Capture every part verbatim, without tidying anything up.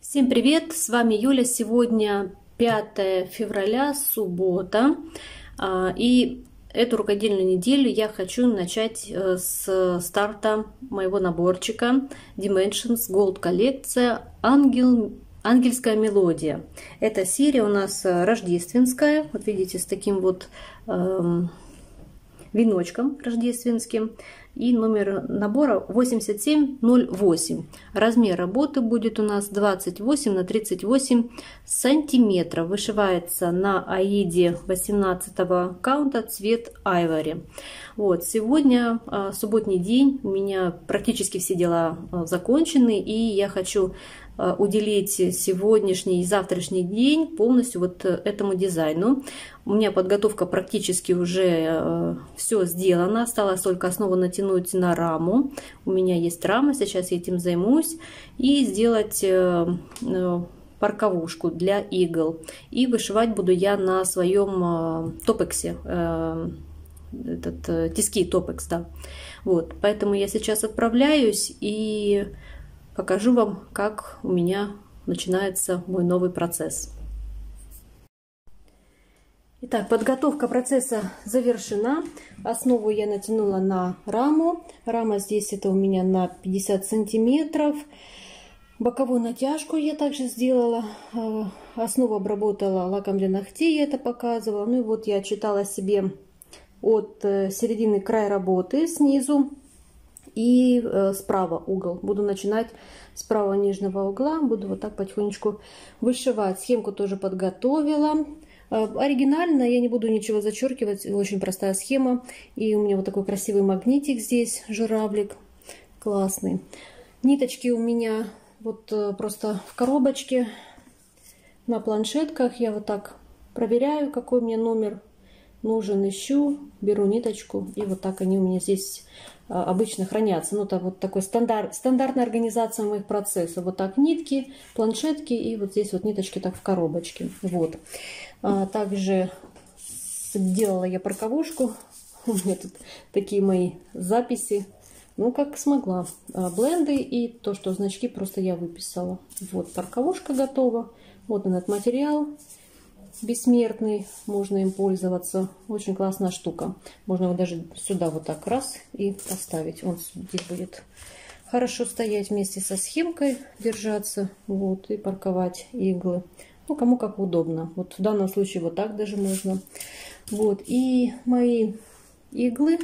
Всем привет! С вами Юля. Сегодня пятое февраля, суббота. И эту рукодельную неделю я хочу начать с старта моего наборчика Dimensions Gold коллекция Ангел, Ангельская мелодия. Эта серия у нас рождественская. Вот видите, с таким вот эм, веночком рождественским. И номер набора восемьдесят семь ноль восемь. Размер работы будет у нас двадцать восемь на тридцать восемь сантиметров. Вышивается на аиде восемнадцатого каунта, цвет айвори. Вот, сегодня а, субботний день, у меня практически все дела а, закончены, и я хочу а, уделить сегодняшний и завтрашний день полностью вот этому дизайну. У меня подготовка практически уже а, все сделано, осталось только основу натянуть на раму. У меня есть рама, сейчас я этим займусь, и сделать а, а, парковушку для игл. И вышивать буду я на своем а, топексе. А, этот э, тиски топекс, да. Вот, поэтому я сейчас отправляюсь и покажу вам, как у меня начинается мой новый процесс. Итак, подготовка процесса завершена. Основу я натянула на раму. Рама здесь это у меня на пятьдесят сантиметров. Боковую натяжку я также сделала. Основу обработала лаком для ногтей, я это показывала. Ну и вот я отчитала себе от середины края работы снизу и справа угол. Буду начинать с правого нижнего угла. Буду вот так потихонечку вышивать. Схемку тоже подготовила. Оригинально, я не буду ничего зачеркивать. Очень простая схема. И у меня вот такой красивый магнитик здесь, журавлик. Классный. Ниточки у меня вот просто в коробочке на планшетках. Я вот так проверяю, какой мне номер нужен, ищу, беру ниточку, и вот так они у меня здесь а, обычно хранятся. Ну, это вот такой стандарт, стандартная организация моих процессов. Вот так нитки, планшетки, и вот здесь вот ниточки так в коробочке. Вот. А, также сделала я парковушку. У меня тут такие мои записи. Ну, как смогла. А, бленды и то, что значки просто я выписала. Вот, парковушка готова. Вот этот материал. Бессмертный, можно им пользоваться. Очень классная штука. Можно его даже сюда вот так раз и поставить. Он здесь будет хорошо стоять вместе со схемкой, держаться. Вот, и парковать иглы. Ну, кому как удобно. Вот в данном случае вот так даже можно. Вот, и мои иглы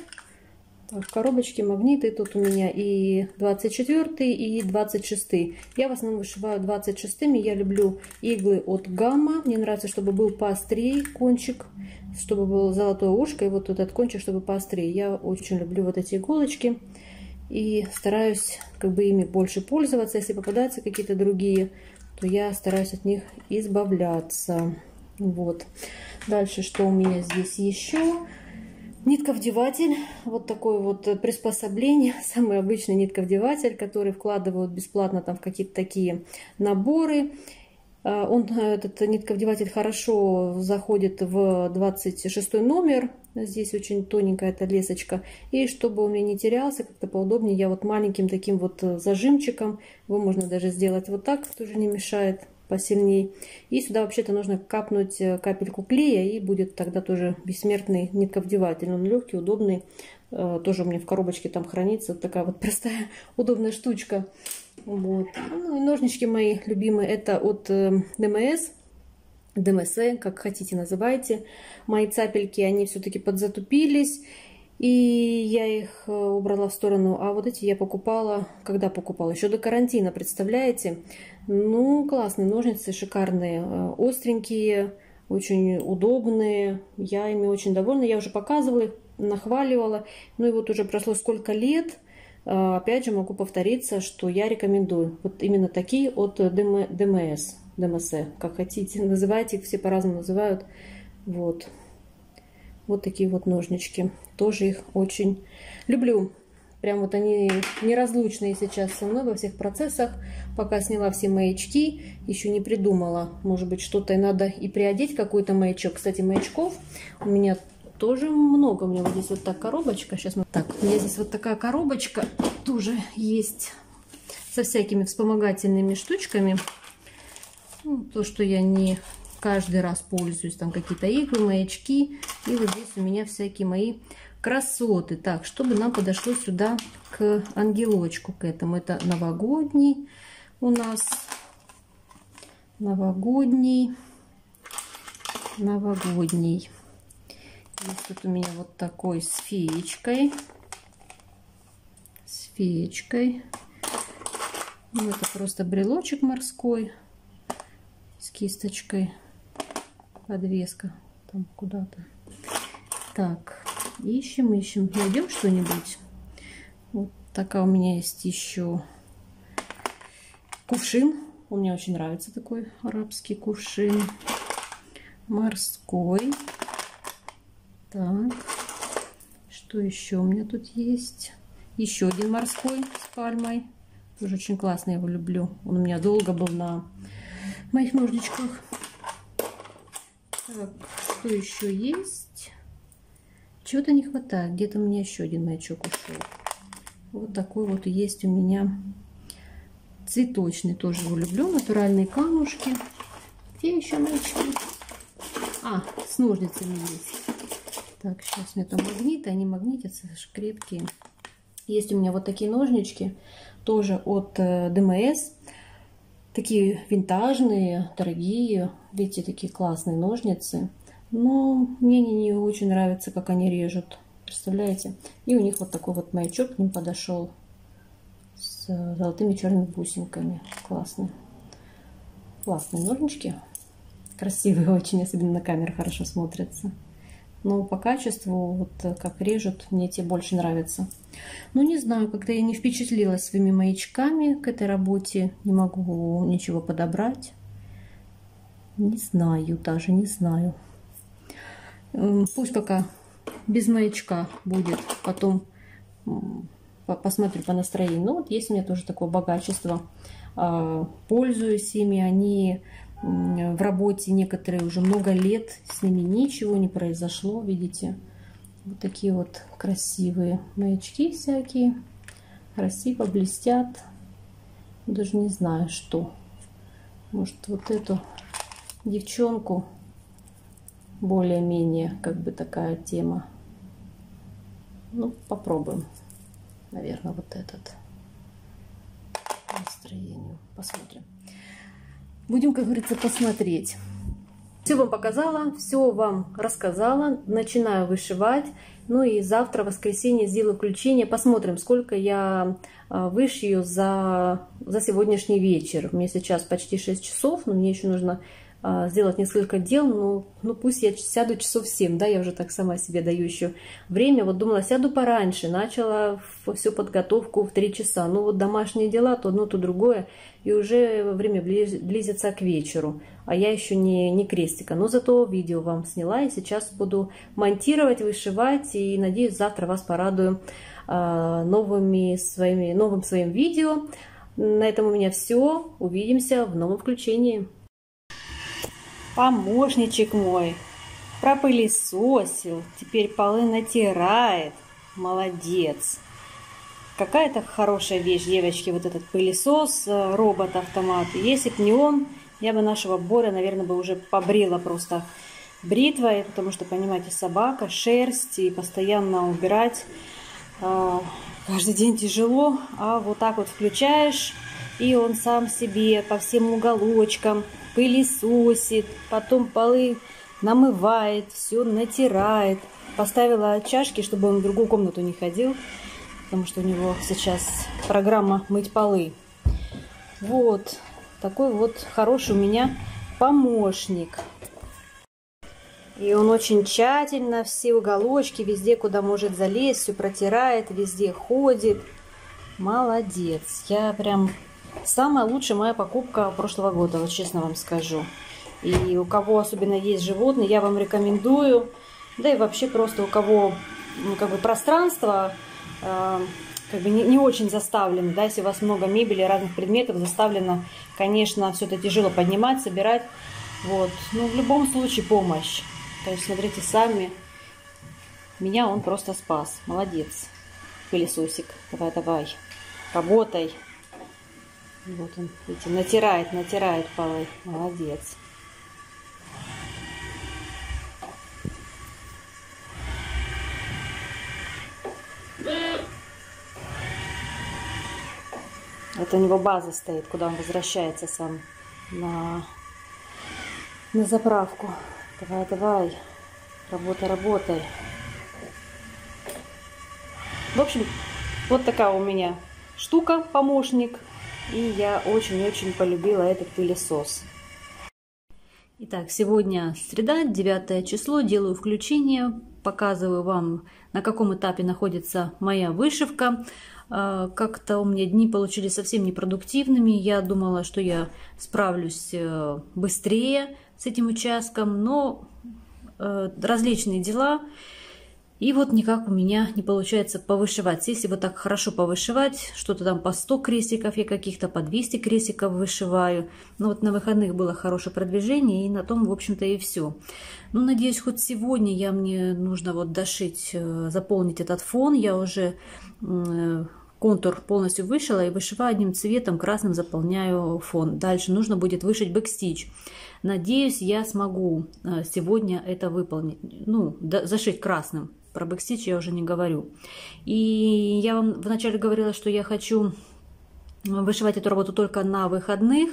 в коробочке, магниты. Тут у меня и двадцать четвёртый, и двадцать шестый. Я в основном вышиваю двадцать шестыми. Я люблю иглы от Гамма. Мне нравится, чтобы был поострее кончик, чтобы было золотое ушко, и вот этот кончик, чтобы поострее. Я очень люблю вот эти иголочки. И стараюсь как бы ими больше пользоваться. Если попадаются какие-то другие, то я стараюсь от них избавляться. Вот. Дальше, что у меня здесь еще? Нитковдеватель, вот такое вот приспособление, самый обычный нитковдеватель, который вкладывают бесплатно там в какие-то такие наборы. Он, этот нитковдеватель, хорошо заходит в двадцать шестой номер. Здесь очень тоненькая эта лесочка. И чтобы он мне не терялся, как-то поудобнее, я вот маленьким таким вот зажимчиком, его можно даже сделать вот так, тоже не мешает, посильнее. И сюда вообще-то нужно капнуть капельку клея, и будет тогда тоже бессмертный нитковдеватель. Он легкий, удобный, тоже у меня в коробочке там хранится. Вот такая вот простая, удобная штучка. Вот. Ну, и ножнички мои любимые, это от ДМС, ДМС, как хотите называйте. Мои цапельки, они все-таки подзатупились, и я их убрала в сторону. А вот эти я покупала, когда покупала? Еще до карантина, представляете? Ну, классные ножницы, шикарные, остренькие, очень удобные. Я ими очень довольна. Я уже показывала их, нахваливала. Ну и вот уже прошло сколько лет. Опять же могу повториться, что я рекомендую. Вот именно такие от ДМС. ДМС, как хотите. Называйте их, все по-разному называют. Вот. Вот такие вот ножнички. Тоже их очень люблю. Прям вот они неразлучные сейчас со мной во всех процессах. Пока сняла все маячки, еще не придумала. Может быть, что-то и надо и приодеть, какой-то маячок. Кстати, маячков у меня тоже много. У меня вот здесь вот так коробочка. Сейчас мы... Так, у меня здесь вот такая коробочка тоже есть со всякими вспомогательными штучками. Ну, то, что я не каждый раз пользуюсь, там какие-то иглы, маячки. И вот здесь у меня всякие мои красоты. Так, чтобы нам подошло сюда к ангелочку, к этому. Это новогодний у нас. Новогодний. Новогодний. Есть тут у меня вот такой с феечкой. С феечкой. Ну, это просто брелочек морской с кисточкой. Подвеска там куда-то. Так, ищем, ищем. Найдем что-нибудь. Вот такая у меня есть еще кувшин. Мне очень нравится такой арабский кувшин. Морской. Так, что еще у меня тут есть? Еще один морской с пальмой. Тоже очень классно, я его люблю. Он у меня долго был на моих ножничках. Так, что еще есть? Чего-то не хватает. Где-то у меня еще один маячок ушел. Вот такой вот есть у меня цветочный. Тоже его люблю. Натуральные камушки. Где еще маячки? А, с ножницами есть. Так, сейчас у меня там магниты. Они магнитятся, аж крепкие. Есть у меня вот такие ножнички. Тоже от Дэ Эм Эс. Такие винтажные, дорогие. Видите, такие классные ножницы. Но мне они не очень нравятся, как они режут. Представляете? И у них вот такой вот маячок к ним подошел. С золотыми черными бусинками. Классные. Классные ножнички. Красивые очень, особенно на камеру хорошо смотрятся. Но по качеству, вот как режут, мне те больше нравятся. Ну, не знаю, когда я не впечатлилась своими маячками к этой работе, не могу ничего подобрать. Не знаю, даже не знаю. Пусть пока без маячка будет, потом посмотрю по настроению. Ну, вот есть у меня тоже такое богачество. Пользуюсь ими, они в работе некоторые уже много лет, с ними ничего не произошло, видите. Вот такие вот красивые маячки всякие, красиво блестят. Даже не знаю, что. Может, вот эту девчонку более-менее, как бы такая тема. Ну, попробуем, наверное, вот этот настроению. Посмотрим. Будем, как говорится, посмотреть. Все вам показала, все вам рассказала. Начинаю вышивать. Ну и завтра, в воскресенье, сделаю включение. Посмотрим, сколько я вышью за, за сегодняшний вечер. Мне сейчас почти шесть часов, но мне еще нужно сделать несколько дел. Ну, ну пусть я сяду часов семь, да, я уже так сама себе даю еще время. Вот думала, сяду пораньше, начала всю подготовку в три часа. Ну вот домашние дела, то одно, то другое. И уже время близится к вечеру. А я еще не, не крестика. Но зато видео вам сняла. И сейчас буду монтировать, вышивать. И надеюсь, завтра вас порадую э, новыми своими, новым своим видео. На этом у меня все. Увидимся в новом включении. Помощничек мой пропылесосил. Теперь полы натирает. Молодец. Какая-то хорошая вещь, девочки, вот этот пылесос, робот-автомат. Если бы не он, я бы нашего Боря, наверное, бы уже побрила просто бритвой, потому что, понимаете, собака, шерсть, и постоянно убирать э, каждый день тяжело. А вот так вот включаешь, и он сам себе по всем уголочкам пылесосит, потом полы намывает, все натирает. Поставила чашки, чтобы он в другую комнату не ходил, потому что у него сейчас программа мыть полы. Вот такой вот хороший у меня помощник. И он очень тщательно все уголочки, везде, куда может залезть, все протирает, везде ходит. Молодец. Я прям... Самая лучшая моя покупка прошлого года, вот честно вам скажу. И у кого особенно есть животные, я вам рекомендую. Да и вообще просто у кого ну, как бы пространство э, как бы не, не очень заставлено. Да, если у вас много мебели, разных предметов заставлено, конечно, все это тяжело поднимать, собирать. Вот. Но в любом случае помощь. То есть смотрите сами. Меня он просто спас. Молодец. Пылесосик. Давай, давай. Работай. Вот он, видите, натирает, натирает полы. Молодец. Это у него база стоит, куда он возвращается сам на, на заправку. Давай, давай. Работай, работай. В общем, вот такая у меня штука, помощник. И я очень-очень полюбила этот пылесос. Итак, сегодня среда, девятое число. Делаю включение. Показываю вам, на каком этапе находится моя вышивка. Как-то у меня дни получились совсем непродуктивными. Я думала, что я справлюсь быстрее с этим участком, но различные дела. И вот никак у меня не получается повышивать. Если вот так хорошо повышивать, что-то там по сто крестиков я каких-то, по двести крестиков вышиваю. Но вот на выходных было хорошее продвижение, и на том, в общем-то, и все. Ну, надеюсь, хоть сегодня я мне нужно вот дошить, заполнить этот фон. Я уже контур полностью вышила и вышиваю одним цветом, красным заполняю фон. Дальше нужно будет вышить бэкстич. Надеюсь, я смогу сегодня это выполнить, ну, зашить красным. Про бэкстич я уже не говорю. И я вам вначале говорила, что я хочу вышивать эту работу только на выходных,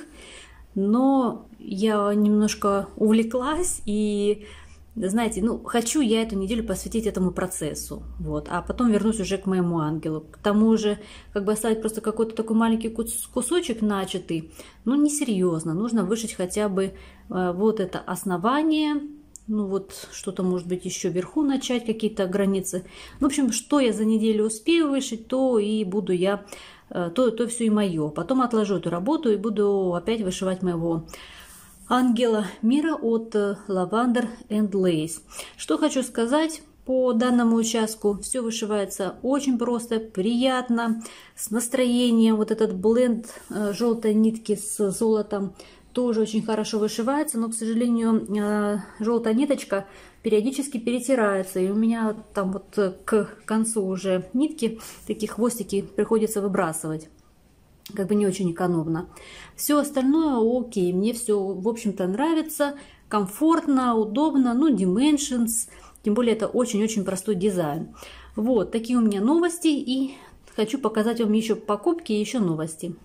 но я немножко увлеклась и, знаете, ну, хочу я эту неделю посвятить этому процессу, вот, а потом вернусь уже к моему ангелу. К тому же, как бы оставить просто какой-то такой маленький кусочек начатый, ну, несерьезно, нужно вышить хотя бы э, вот это основание. Ну вот что-то, может быть, еще вверху начать, какие-то границы. В общем, что я за неделю успею вышить, то и буду я, то, то все и мое. Потом отложу эту работу и буду опять вышивать моего ангела мира от Lavender and Lace. Что хочу сказать по данному участку. Все вышивается очень просто, приятно, с настроением. Вот этот бленд желтой нитки с золотом тоже очень хорошо вышивается, но, к сожалению, желтая ниточка периодически перетирается. И у меня там вот к концу уже нитки, такие хвостики приходится выбрасывать. Как бы не очень экономно. Все остальное окей, мне все, в общем-то, нравится, комфортно, удобно, ну, Dimensions, тем более это очень-очень простой дизайн. Вот, такие у меня новости, и хочу показать вам еще покупки и еще новости.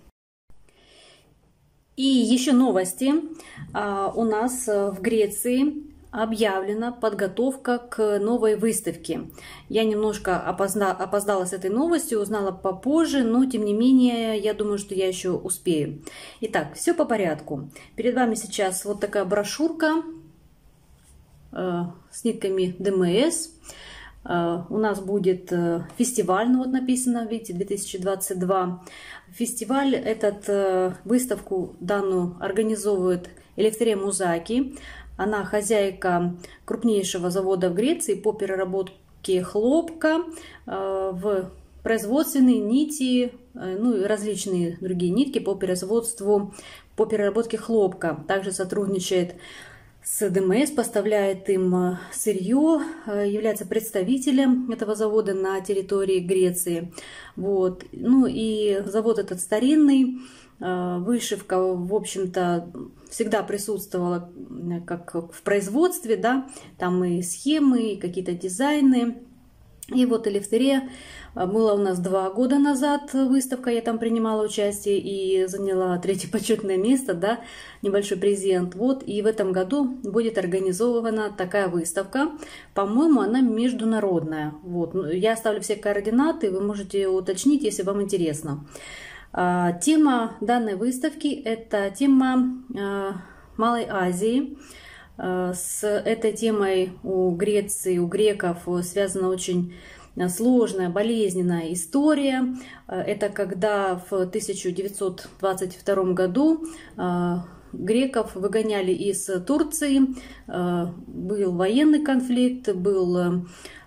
И еще новости. У нас в Греции объявлена подготовка к новой выставке. Я немножко опозна, опоздала с этой новостью, узнала попозже, но тем не менее, я думаю, что я еще успею. Итак, все по порядку. Перед вами сейчас вот такая брошюрка э, с нитками ДМС. Uh, у нас будет uh, фестиваль, ну вот написано, видите, две тысячи двадцать два. Фестиваль, этот, uh, выставку данную организовывает Элефтерия Музаки. Она хозяйка крупнейшего завода в Греции по переработке хлопка uh, в производственные нити, uh, ну и различные другие нитки по производству, по переработке хлопка. Также сотрудничает с ДМС, поставляет им сырье, является представителем этого завода на территории Греции. Вот. Ну и завод этот старинный, вышивка, в общем-то, всегда присутствовала как в производстве, да, там и схемы, и какие-то дизайны. И вот Элефтерия, была у нас два года назад выставка, я там принимала участие и заняла третье почетное место, да, небольшой презент. Вот, и в этом году будет организована такая выставка. По-моему, она международная. Вот, я оставлю все координаты, вы можете уточнить, если вам интересно. Тема данной выставки – это тема Малой Азии. С этой темой у Греции, у греков связана очень сложная, болезненная история. Это когда в тысяча девятьсот двадцать втором году греков выгоняли из Турции. Был военный конфликт, был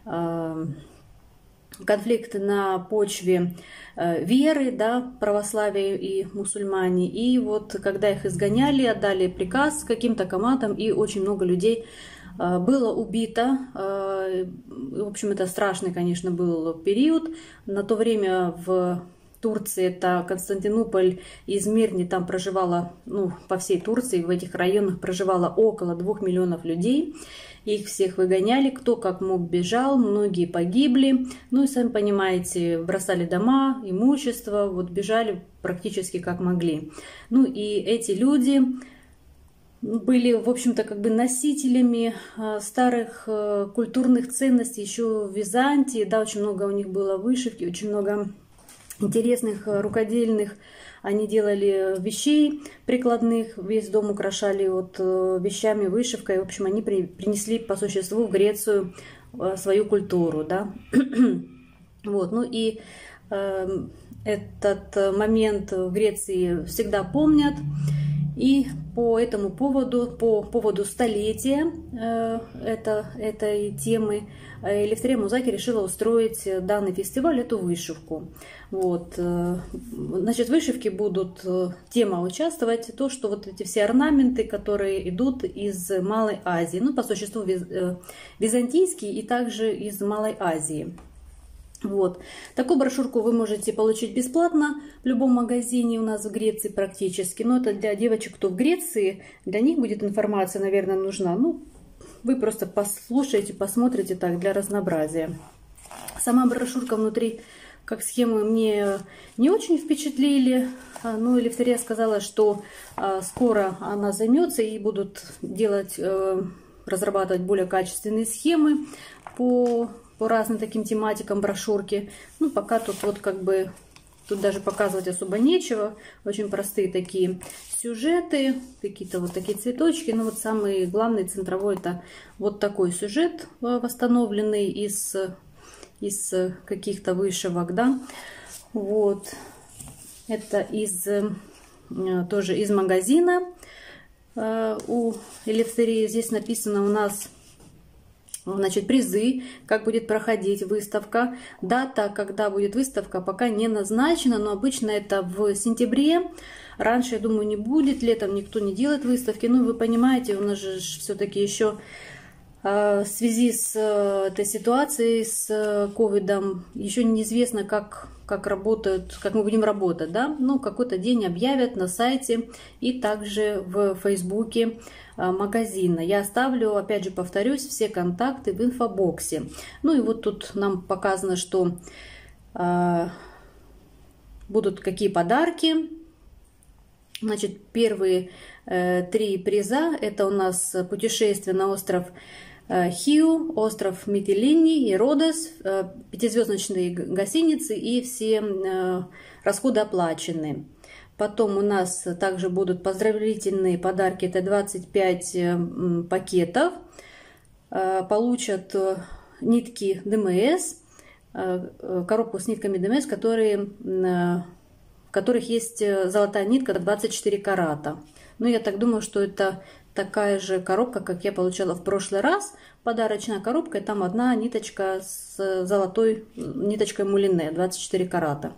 конфликт на почве веры, да, православие и мусульмане. И вот когда их изгоняли, отдали приказ каким-то командам, и очень много людей было убито. В общем, это страшный, конечно, был период. На то время в Турции, это Константинополь и Измирни, там проживало, ну, по всей Турции, в этих районах проживало около двух миллионов людей. Их всех выгоняли, кто как мог бежал, многие погибли. Ну и сами понимаете, бросали дома, имущество, вот бежали практически как могли. Ну и эти люди были, в общем-то, как бы носителями старых культурных ценностей еще в Византии. Да, очень много у них было вышивки, очень много интересных рукодельных. Они делали вещей прикладных, весь дом украшали вот вещами, вышивкой. В общем, они при, принесли по существу в Грецию свою культуру, да. Вот, ну и э, этот момент в Греции всегда помнят. И по этому поводу, по поводу столетия э, это, этой темы, Элефтерия Музаки решила устроить данный фестиваль, эту вышивку. Вот. Значит, в вышивке будут тема участвовать, то, что вот эти все орнаменты, которые идут из Малой Азии, ну, по существу византийские и также из Малой Азии. Вот. Такую брошюрку вы можете получить бесплатно в любом магазине у нас в Греции практически. Но это для девочек, кто в Греции, для них будет информация, наверное, нужна. Ну, вы просто послушаете, посмотрите так для разнообразия. Сама брошюрка внутри, как схемы, мне не очень впечатлили. Но Элефтерия сказала, что скоро она займется и будут делать, разрабатывать более качественные схемы по по разным таким тематикам брошюрки. Ну, пока тут вот как бы, тут даже показывать особо нечего. Очень простые такие сюжеты, какие-то вот такие цветочки. Но вот самый главный центровой — это вот такой сюжет, восстановленный из, из каких-то вышивок, да. Вот. Это из, тоже из магазина у Элефтерии. Здесь написано у нас, значит, призы, как будет проходить выставка. Дата, когда будет выставка, пока не назначена, но обычно это в сентябре. Раньше, я думаю, не будет, летом никто не делает выставки. Ну, вы понимаете, у нас же все-таки еще в связи с этой ситуацией, с ковидом, еще неизвестно, как, как работают, как мы будем работать, да. Ну, какой-то день объявят на сайте и также в Фейсбуке магазина. Я оставлю, опять же повторюсь, все контакты в инфобоксе. Ну и вот тут нам показано, что э, будут какие подарки. Значит, первые э, три приза — это у нас путешествие на остров э, Хиу, остров Митилини и Родос, э, пятизвездочные гостиницы, и все э, расходы оплачены. Потом у нас также будут поздравительные подарки. Это двадцать пять пакетов. Получат нитки ДМС, коробку с нитками ДМС, которые, в которых есть золотая нитка двадцать четыре карата. Ну, я так думаю, что это такая же коробка, как я получала в прошлый раз. Подарочная коробка, и там одна ниточка с золотой ниточкой мулине двадцать четыре карата.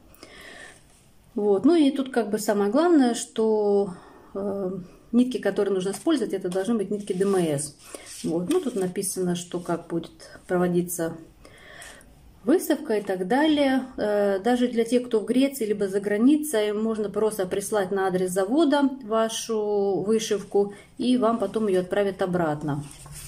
Вот. Ну и тут как бы самое главное, что э, нитки, которые нужно использовать, это должны быть нитки ДМС. Вот. Ну, тут написано, что как будет проводиться выставка и так далее. Э, даже для тех, кто в Греции либо за границей, можно просто прислать на адрес завода вашу вышивку, и вам потом ее отправят обратно.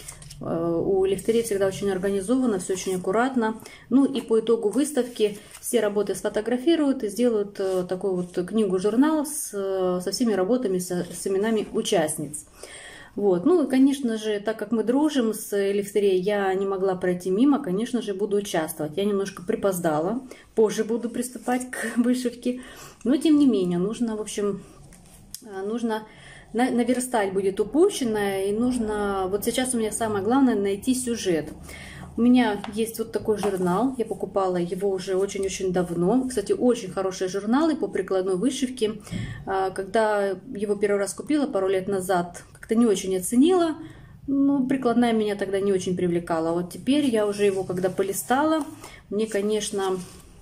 У Элефтерии всегда очень организовано, все очень аккуратно. Ну и по итогу выставки все работы сфотографируют и сделают такую вот книгу-журнал с, со всеми работами, со, с именами участниц. Вот. Ну и, конечно же, так как мы дружим с Элефтерией, я не могла пройти мимо, конечно же, буду участвовать. Я немножко припоздала, позже буду приступать к вышивке. Но, тем не менее, нужно, в общем, нужно... наверстать будет упущенное, и нужно, вот сейчас у меня самое главное найти сюжет. У меня есть вот такой журнал, я покупала его уже очень-очень давно. Кстати, очень хорошие журналы по прикладной вышивке. Когда его первый раз купила пару лет назад, как-то не очень оценила. Ну, прикладная меня тогда не очень привлекала. Вот теперь я уже его, когда полистала, мне, конечно,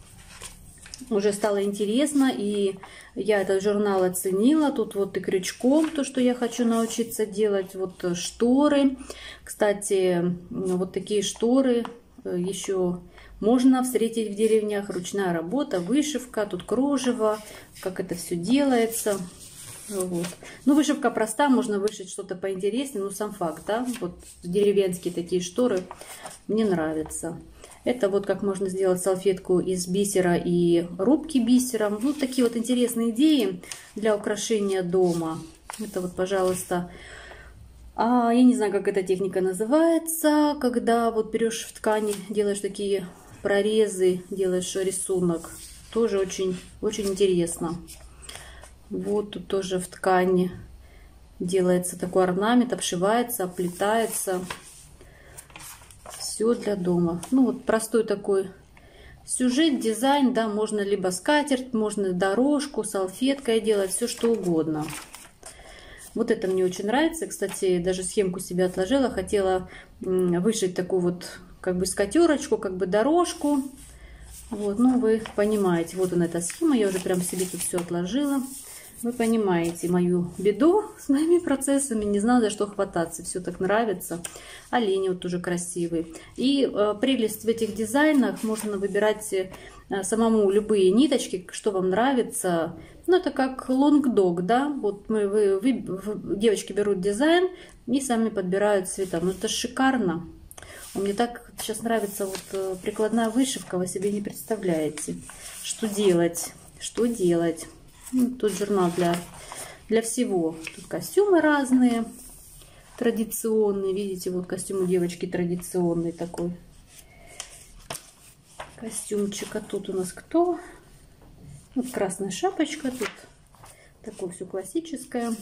уже стало интересно, и я этот журнал оценила. Тут вот и крючком то, что я хочу научиться делать. Вот шторы. Кстати, вот такие шторы еще можно встретить в деревнях. Ручная работа, вышивка, тут кружево, как это все делается. Вот. Ну, вышивка проста, можно вышить что-то поинтереснее, но сам факт, да, вот деревенские такие шторы мне нравятся. Это вот как можно сделать салфетку из бисера и рубки бисером. Ну, такие вот интересные идеи для украшения дома. Это вот, пожалуйста, а, я не знаю, как эта техника называется, когда вот берешь в ткани, делаешь такие прорезы, делаешь рисунок. Тоже очень, очень интересно. Вот тут тоже в ткани делается такой орнамент, обшивается, оплетается. Все для дома. Ну вот простой такой сюжет, дизайн, да, можно либо скатерть, можно дорожку, салфеткой делать, все что угодно. Вот это мне очень нравится. Кстати, даже схемку себе отложила, хотела вышить такую вот как бы скатерочку, как бы дорожку. Вот, ну вы понимаете, вот она эта схема, я уже прям себе тут все отложила. Вы понимаете мою беду с моими процессами, не знаю, за что хвататься, все так нравится. Олени вот тоже красивые. И э, прелесть в этих дизайнах, можно выбирать э, самому любые ниточки, что вам нравится. Ну, это как лонг-дог, да, вот мы, вы, вы, девочки берут дизайн и сами подбирают цвета. Ну, это шикарно. Мне так сейчас нравится вот э, прикладная вышивка, вы себе не представляете, что делать, что делать. Ну, тут журнал для, для всего. Тут костюмы разные, традиционные. Видите, вот костюм у девочки традиционный такой. Костюмчик. А тут у нас кто? Вот красная шапочка. Тут такое все классическое.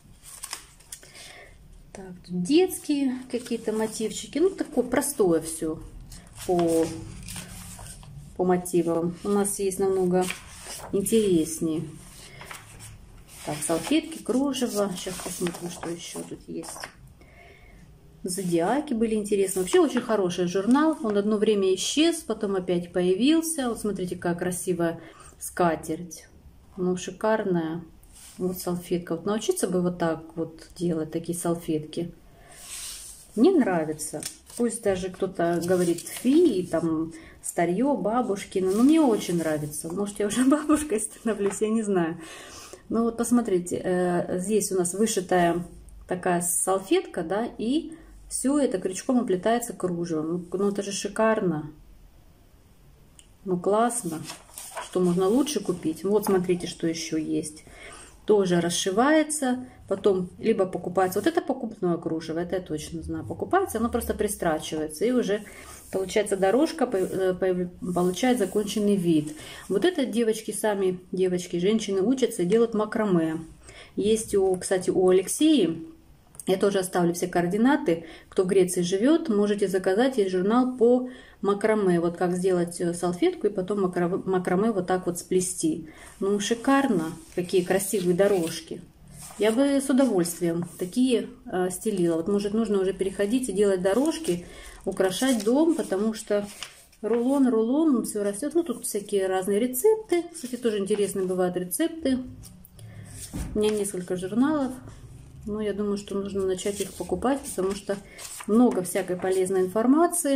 Так, тут детские какие-то мотивчики. Ну, такое простое все по, по мотивам. У нас есть намного интереснее. Так, салфетки, кружево. Сейчас посмотрим, что еще тут есть. Зодиаки были интересны. Вообще очень хороший журнал. Он одно время исчез, потом опять появился. Вот смотрите, какая красивая скатерть. Ну, шикарная. Вот салфетка. Вот научиться бы вот так вот делать такие салфетки. Мне нравится. Пусть даже кто-то говорит фи, там старье, бабушкино. Но мне очень нравится. Может, я уже бабушкой становлюсь, я не знаю. Ну вот посмотрите, здесь у нас вышитая такая салфетка, да, и все это крючком оплетается кружевом. Ну это же шикарно. Ну классно. Что можно лучше купить? Вот смотрите, что еще есть. Тоже расшивается, потом либо покупается. Вот это покупное кружево, это я точно знаю. Покупается, оно просто пристрачивается и уже получается дорожка, получает законченный вид. Вот это девочки сами, девочки, женщины учатся делать макраме. Есть, у, кстати, у Алексеи, я тоже оставлю все координаты. Кто в Греции живет, можете заказать. Есть журнал по макраме. Вот как сделать салфетку и потом макраме вот так вот сплести. Ну, шикарно. Какие красивые дорожки. Я бы с удовольствием такие э, стелила. Вот, может, нужно уже переходить и делать дорожки, украшать дом, потому что рулон, рулон, все растет. Ну, тут всякие разные рецепты. Кстати, тоже интересные бывают рецепты. У меня несколько журналов. Но я думаю, что нужно начать их покупать, потому что много всякой полезной информации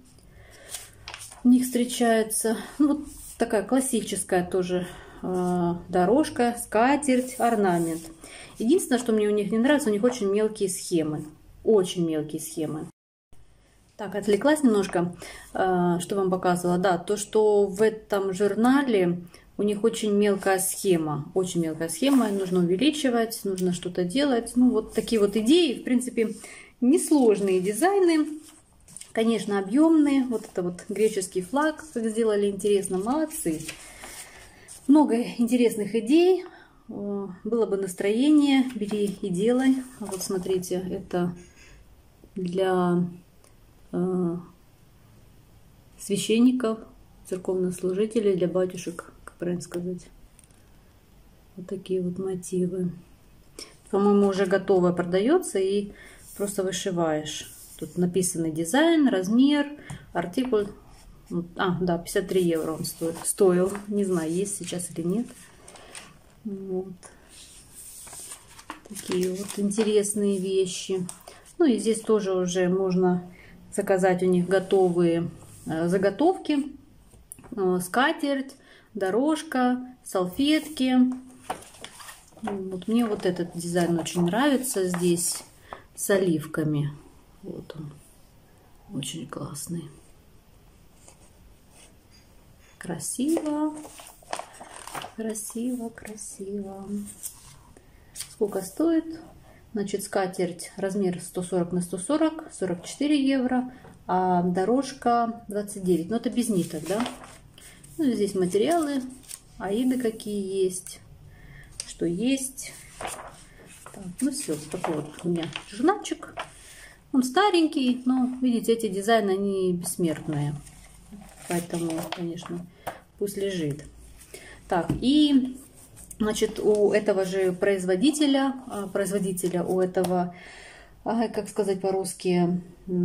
в них встречается. Ну, вот такая классическая тоже э, дорожка, скатерть, орнамент. Единственное, что мне у них не нравится, у них очень мелкие схемы. Очень мелкие схемы. Так, отвлеклась немножко, э, что вам показывала. Да, то, что в этом журнале у них очень мелкая схема, очень мелкая схема, нужно увеличивать, нужно что-то делать. Ну, вот такие вот идеи, в принципе, несложные дизайны, конечно, объемные. Вот это вот греческий флаг, как сделали интересно, молодцы. Много интересных идей, было бы настроение, бери и делай. Вот смотрите, это для э, священников, церковных служителей, для батюшек. Правильно сказать. Вот такие вот мотивы. По-моему, уже готовое продается и просто вышиваешь. Тут написанный дизайн, размер, артикул. А, да, пятьдесят три евро он стоит. Стоил. Не знаю, есть сейчас или нет. Вот. Такие вот интересные вещи. Ну и здесь тоже уже можно заказать у них готовые заготовки, скатерть, дорожка, салфетки. Вот мне вот этот дизайн очень нравится здесь с оливками. Вот он, очень классный. Красиво, красиво, красиво. Сколько стоит? Значит, скатерть размер сто сорок на сто сорок, сорок четыре евро, а дорожка двадцать девять. Но это без ниток, да? Ну, здесь материалы, аиды какие есть, что есть. Так, ну все, такой вот у меня журнальчик. Он старенький, но, видите, эти дизайны, они бессмертные. Поэтому, конечно, пусть лежит. Так, и, значит, у этого же производителя, производителя у этого, как сказать по-русски,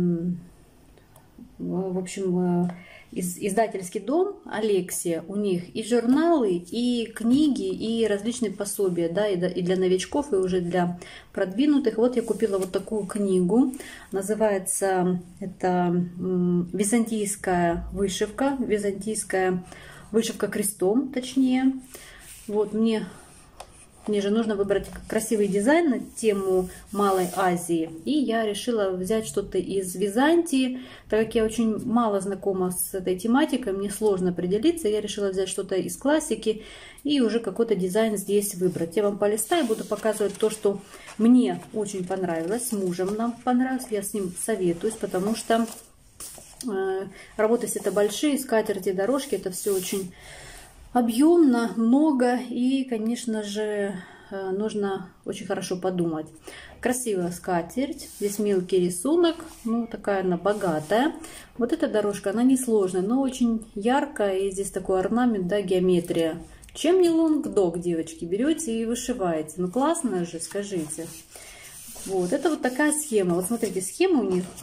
в общем, издательский дом Алексия, у них и журналы, и книги, и различные пособия, да, и для новичков, и уже для продвинутых. Вот я купила вот такую книгу, называется это «Византийская вышивка», византийская вышивка крестом, точнее. Вот мне... Мне же нужно выбрать красивый дизайн на тему Малой Азии. И я решила взять что-то из Византии. Так как я очень мало знакома с этой тематикой, мне сложно определиться. Я решила взять что-то из классики и уже какой-то дизайн здесь выбрать. Я вам полистаю, буду показывать то, что мне очень понравилось. С мужем нам понравилось. Я с ним советуюсь, потому что э, работать это большие скатерти, дорожки. Это все очень... объемно, много, и, конечно же, нужно очень хорошо подумать. Красивая скатерть, здесь мелкий рисунок, ну, такая она богатая. Вот эта дорожка, она не сложная, но очень яркая, и здесь такой орнамент, да, геометрия. Чем не лонгдог, девочки, берете и вышиваете. Ну, классно же, скажите. Вот, это вот такая схема. Вот смотрите, схема у них,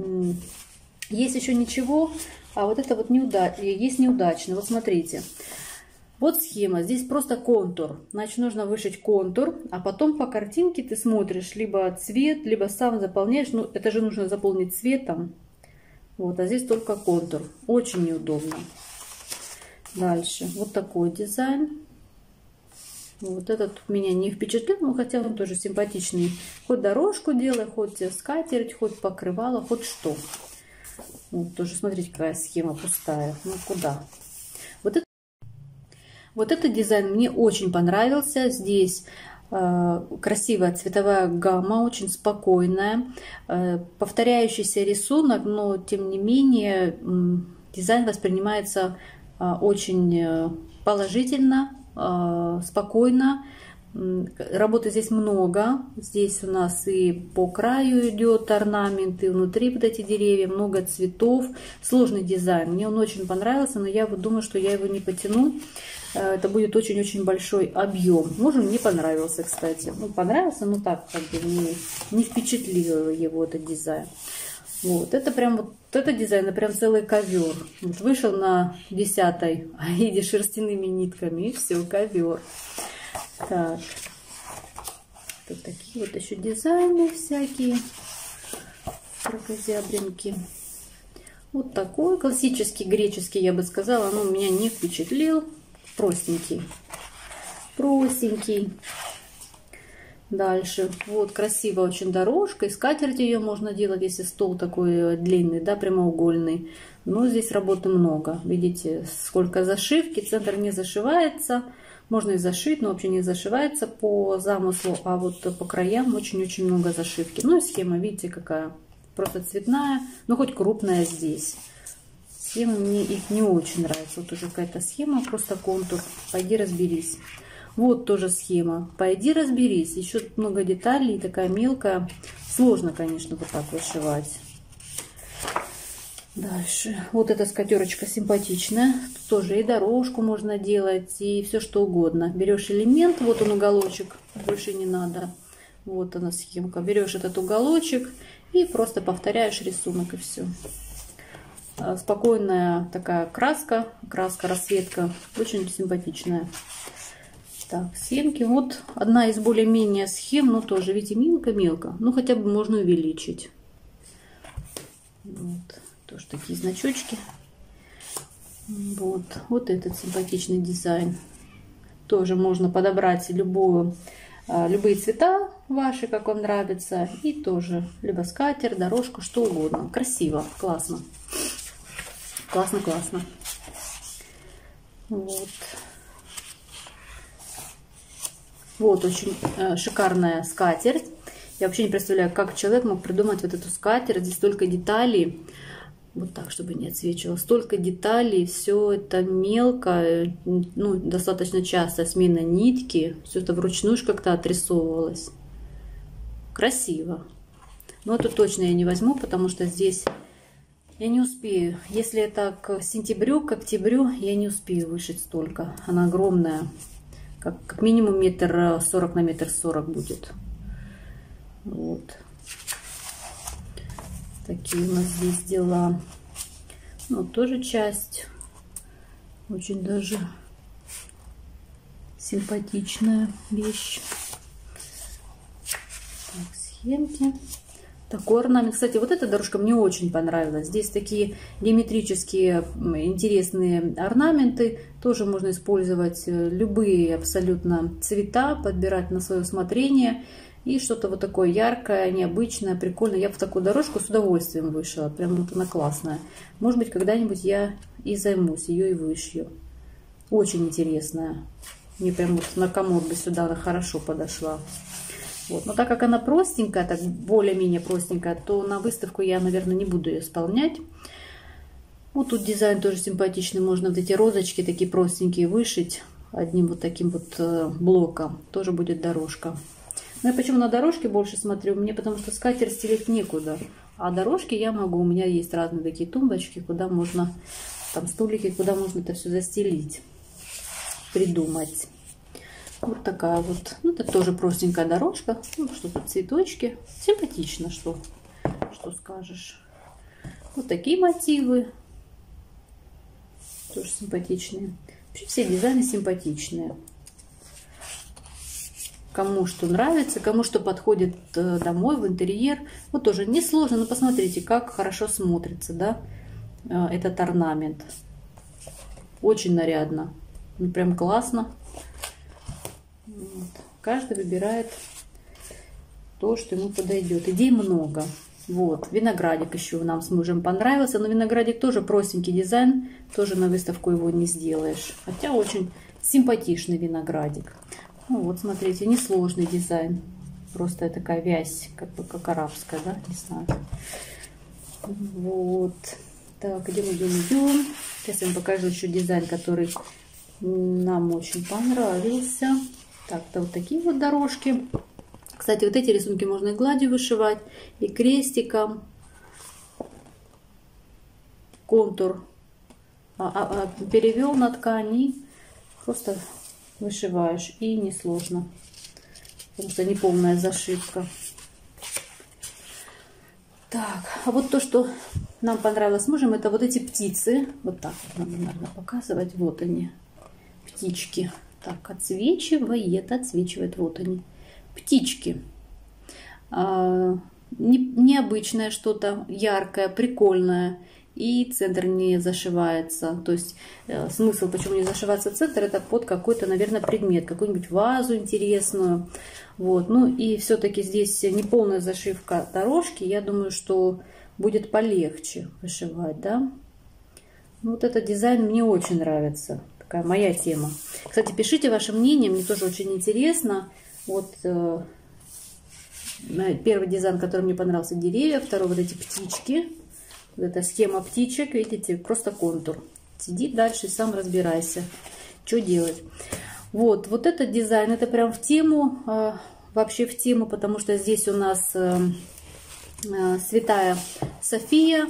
есть еще ничего, а вот это вот неудач... есть неудачно. Вот смотрите. Вот схема, здесь просто контур, значит нужно вышить контур, а потом по картинке ты смотришь либо цвет, либо сам заполняешь, ну это же нужно заполнить цветом, вот, а здесь только контур, очень неудобно. Дальше, вот такой дизайн, вот этот меня не впечатлил, но хотя он тоже симпатичный, хоть дорожку делай, хоть скатерть, хоть покрывало, хоть что. Вот тоже смотрите, какая схема пустая, ну куда. Вот это Вот этот дизайн мне очень понравился. Здесь э, красивая цветовая гамма, очень спокойная. Э, повторяющийся рисунок, но тем не менее э, дизайн воспринимается э, очень положительно, э, спокойно. Работы здесь много. Здесь у нас и по краю идет орнамент, и внутри вот эти деревья, много цветов. Сложный дизайн. Мне он очень понравился, но я вот думаю, что я его не потяну. Это будет очень-очень большой объем. Мужу не понравился, кстати. Ну, понравился, но так, как бы не, не впечатлил его этот дизайн. Вот, это прям вот, этот дизайн, это прям целый ковер. Вот вышел на десятой аиде шерстяными нитками, и все, ковер. Так, тут такие вот еще дизайны всякие, кракозябринки. Вот такой классический греческий, я бы сказала, но меня не впечатлил. Простенький, простенький. Дальше, вот красивая очень дорожка, и скатерть ее можно делать, если стол такой длинный, да, прямоугольный. Но здесь работы много, видите, сколько зашивки, центр не зашивается. Можно и зашить, но вообще не зашивается по замыслу, а вот по краям очень-очень много зашивки. Ну и схема, видите, какая, просто цветная, но хоть крупная здесь. Схемы мне их не очень нравятся. Вот уже какая-то схема, просто контур. Пойди разберись. Вот тоже схема. Пойди разберись. Еще много деталей, такая мелкая. Сложно, конечно, вот так вышивать. Дальше. Вот эта скатерочка симпатичная. Тут тоже и дорожку можно делать, и все что угодно. Берешь элемент, вот он уголочек, больше не надо. Вот она схемка. Берешь этот уголочек и просто повторяешь рисунок, и все. Спокойная такая краска, краска, расцветка, очень симпатичная. Так, схемки. Вот одна из более-менее схем, но тоже, видите, мелко-мелко. Ну, хотя бы можно увеличить. Вот. Тоже такие значочки. Вот, вот этот симпатичный дизайн. Тоже можно подобрать любую, любые цвета ваши, как вам нравится. И тоже либо скатерть, дорожку, что угодно. Красиво, классно. Классно, классно. Вот. Вот очень шикарная скатерть. Я вообще не представляю, как человек мог придумать вот эту скатерть. Здесь столько деталей. Вот так, чтобы не отсвечивало. Столько деталей, все это мелко, ну, достаточно часто смена нитки. Все это вручную как-то отрисовывалось. Красиво. Но это точно я не возьму, потому что здесь я не успею. Если это к сентябрю, к октябрю, я не успею вышить столько. Она огромная. Как, как минимум метр сорок на метр сорок будет. Вот. Такие у нас здесь дела. Ну, тоже часть. Очень даже симпатичная вещь. Так, схемки. Такой орнамент. Кстати, вот эта дорожка мне очень понравилась. Здесь такие геометрические интересные орнаменты. Тоже можно использовать любые абсолютно цвета, подбирать на свое усмотрение. И что-то вот такое яркое, необычное, прикольное. Я в такую дорожку с удовольствием вышила. Прям вот она классная. Может быть, когда-нибудь я и займусь ее и вышью. Очень интересная. Мне прям вот на комод бы сюда она хорошо подошла. Вот. Но так как она простенькая, так более-менее простенькая, то на выставку я, наверное, не буду ее исполнять. Вот тут дизайн тоже симпатичный. Можно вот эти розочки такие простенькие вышить одним вот таким вот блоком. Тоже будет дорожка. Ну, я почему на дорожке больше смотрю? Мне потому что скатерть стелить некуда. А дорожки я могу. У меня есть разные такие тумбочки, куда можно, там столики, куда можно это все застелить. Придумать. Вот такая вот. Ну, это тоже простенькая дорожка. Ну, что тут, цветочки. Симпатично, что, что скажешь. Вот такие мотивы. Тоже симпатичные. Вообще все дизайны симпатичные. Кому что нравится, кому что подходит домой, в интерьер. Вот тоже несложно, но посмотрите, как хорошо смотрится, да, этот орнамент. Очень нарядно. Ну, прям классно. Вот. Каждый выбирает то, что ему подойдет. Идей много. Вот. Виноградик еще нам с мужем понравился. Но виноградик тоже простенький дизайн. Тоже на выставку его не сделаешь. Хотя очень симпатичный виноградик. Ну вот, смотрите, несложный дизайн. Просто такая вязь, как бы как арабская, да, не знаю. Вот. Так, идем, идем, идем. Сейчас я вам покажу еще дизайн, который нам очень понравился. Так, то вот такие вот дорожки. Кстати, вот эти рисунки можно и гладью вышивать, и крестиком. Контур а, а, а, перевел на ткани. Просто вышиваешь, и несложно, потому что не полная зашивка. Так, а вот то, что нам понравилось с мужем, это вот эти птицы. Вот так вот надо, наверное, показывать. Вот они, птички. Так, отсвечивает, отсвечивает. Вот они, птички. А, не, необычное что-то, яркое, прикольное. И центр не зашивается. То есть э, смысл, почему не зашивается центр, это под какой-то, наверное, предмет, какую-нибудь вазу интересную. Вот. Ну и все-таки здесь неполная зашивка дорожки. Я думаю, что будет полегче вышивать, да. Вот этот дизайн мне очень нравится. Такая моя тема. Кстати, пишите ваше мнение, мне тоже очень интересно. Вот э, первый дизайн, который мне понравился, деревья. Второй, вот эти птички. Вот эта схема птичек, видите, просто контур. Сиди дальше и сам разбирайся, что делать. Вот, вот этот дизайн, это прям в тему, э, вообще в тему, потому что здесь у нас э, э, Святая София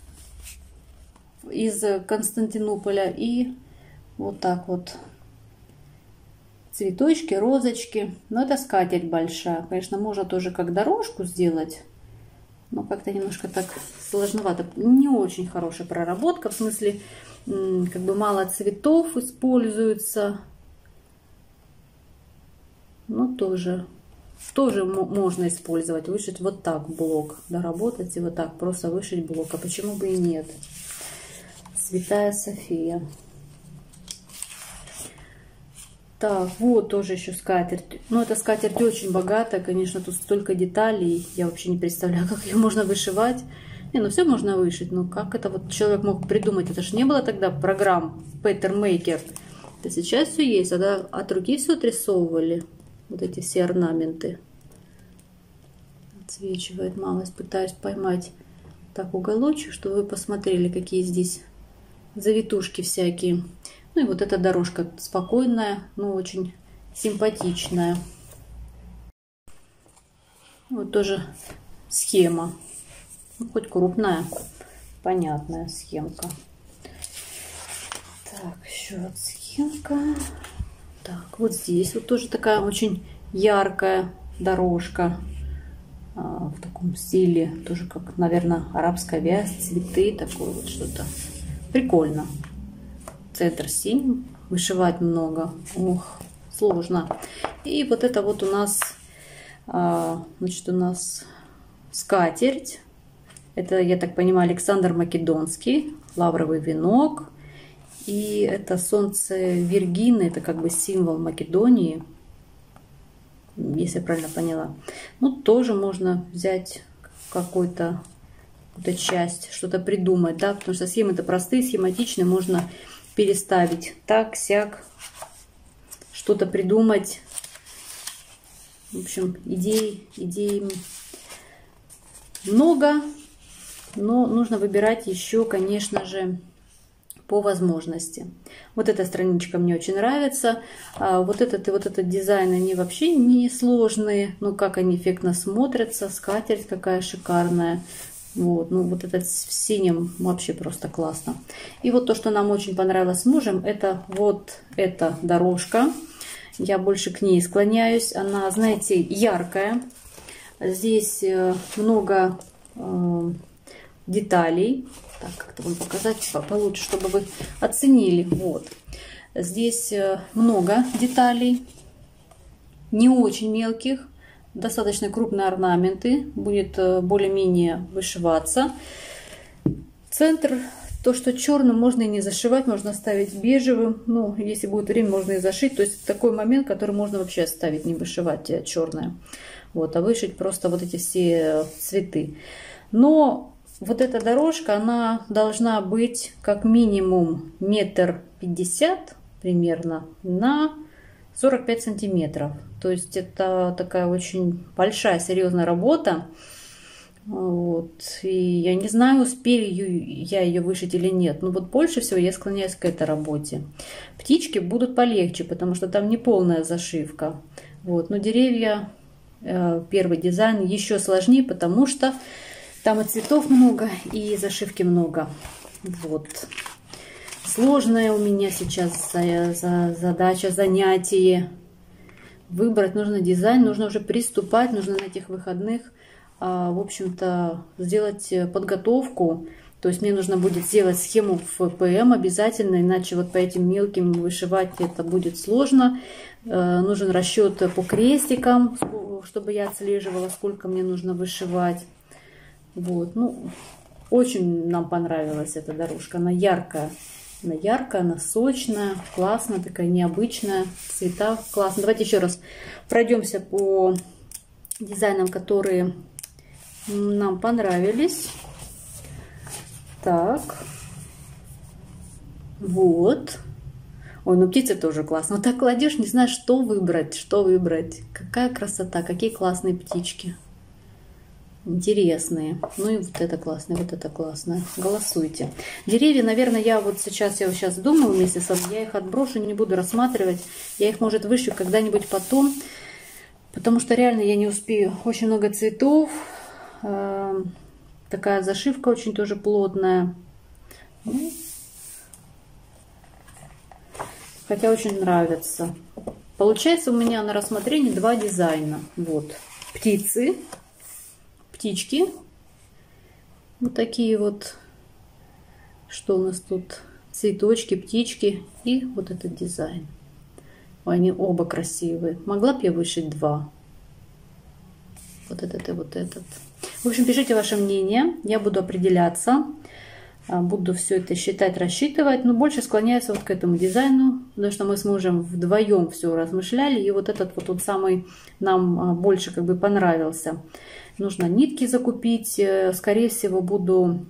из Константинополя. И вот так вот цветочки, розочки. Но это скатерть большая. Конечно, можно тоже как дорожку сделать. Но как-то немножко так сложновато. Не очень хорошая проработка. В смысле, как бы мало цветов используется. Но тоже, тоже можно использовать. Вышить вот так блок. Доработать и вот так просто вышить блок. А почему бы и нет? Святая София. Так, вот тоже еще скатерть. Ну, эта скатерть очень богатая, конечно, тут столько деталей. Я вообще не представляю, как ее можно вышивать. Не, ну все можно вышить, но как это вот человек мог придумать? Это же не было тогда программ Pattern Maker. Это сейчас все есть, тогда от руки все отрисовывали. Вот эти все орнаменты. Отсвечивает мама. Пытаюсь поймать так уголочек, чтобы вы посмотрели, какие здесь завитушки всякие. Ну и вот эта дорожка спокойная, но очень симпатичная. Вот тоже схема. Ну, хоть крупная, понятная схемка. Так, еще вот схемка. Так, вот здесь вот тоже такая очень яркая дорожка. А, в таком стиле. Тоже как, наверное, арабская вязь, цветы, такое вот что-то. Прикольно. Центр синий. Вышивать много. Ох, сложно. И вот это вот у нас, а, значит, у нас скатерть. Это, я так понимаю, Александр Македонский, лавровый венок. И это солнце Виргины, это как бы символ Македонии, если я правильно поняла. Ну, тоже можно взять какую-то какую-то часть, что-то придумать, да, потому что схемы-то простые, схематичные, можно переставить так, сяк, что-то придумать. В общем, идей, идей много. Но нужно выбирать еще, конечно же, по возможности. Вот эта страничка мне очень нравится. А вот этот и вот этот дизайн, они вообще не сложные. Ну, как они эффектно смотрятся. Скатерть какая шикарная. Вот, ну вот этот в синем вообще просто классно. И вот то, что нам очень понравилось с мужем, это вот эта дорожка. Я больше к ней склоняюсь. Она, знаете, яркая. Здесь много деталей. Так, как-то вам показать получше, чтобы вы оценили. Вот. Здесь много деталей. Не очень мелких. Достаточно крупные орнаменты. Будет более-менее вышиваться. Центр. То, что черным можно и не зашивать. Можно оставить бежевым. Ну, если будет время, можно и зашить. То есть такой момент, который можно вообще оставить, не вышивать черное. Вот, а вышить просто вот эти все цветы. Но вот эта дорожка, она должна быть как минимум метр пятьдесят примерно на сорок пять сантиметров. То есть это такая очень большая, серьезная работа. Вот. И я не знаю, успею я ее вышить или нет. Но вот больше всего я склоняюсь к этой работе. Птички будут полегче, потому что там не полная зашивка. Вот. Но деревья, первый дизайн еще сложнее, потому что там и цветов много, и зашивки много. Вот. Сложная у меня сейчас задача, занятие. Выбрать нужно дизайн, нужно уже приступать, нужно на этих выходных, в общем-то, сделать подготовку. То есть мне нужно будет сделать схему в пэ эм обязательно, иначе вот по этим мелким вышивать это будет сложно. Нужен расчет по крестикам, чтобы я отслеживала, сколько мне нужно вышивать. Вот, ну, очень нам понравилась эта дорожка. Она яркая, она яркая, она сочная, классная, такая необычная, цвета классно. Давайте еще раз пройдемся по дизайнам, которые нам понравились. Так, вот. Ой, ну птицы тоже классно. Вот так кладешь, не знаешь, что выбрать, что выбрать. Какая красота, какие классные птички. Интересные. Ну и вот это классное, вот это классное. Голосуйте. Деревья, наверное, я вот сейчас, я вот сейчас думаю вместе с вами, я их отброшу, не буду рассматривать. Я их, может, вышлю когда-нибудь потом, потому что реально я не успею. Очень много цветов. Такая зашивка очень тоже плотная. Хотя очень нравится. Получается у меня на рассмотрении два дизайна. Вот. Птицы. Птички. Вот такие вот. Что у нас тут? Цветочки, птички. И вот этот дизайн. Ой, они оба красивые. Могла бы я вышить два. Вот этот и вот этот. В общем, пишите ваше мнение. Я буду определяться. Буду все это считать, рассчитывать, но больше склоняюсь вот к этому дизайну, потому что мы с мужем вдвоем все размышляли, и вот этот вот тот самый нам больше как бы понравился. Нужно нитки закупить, скорее всего буду,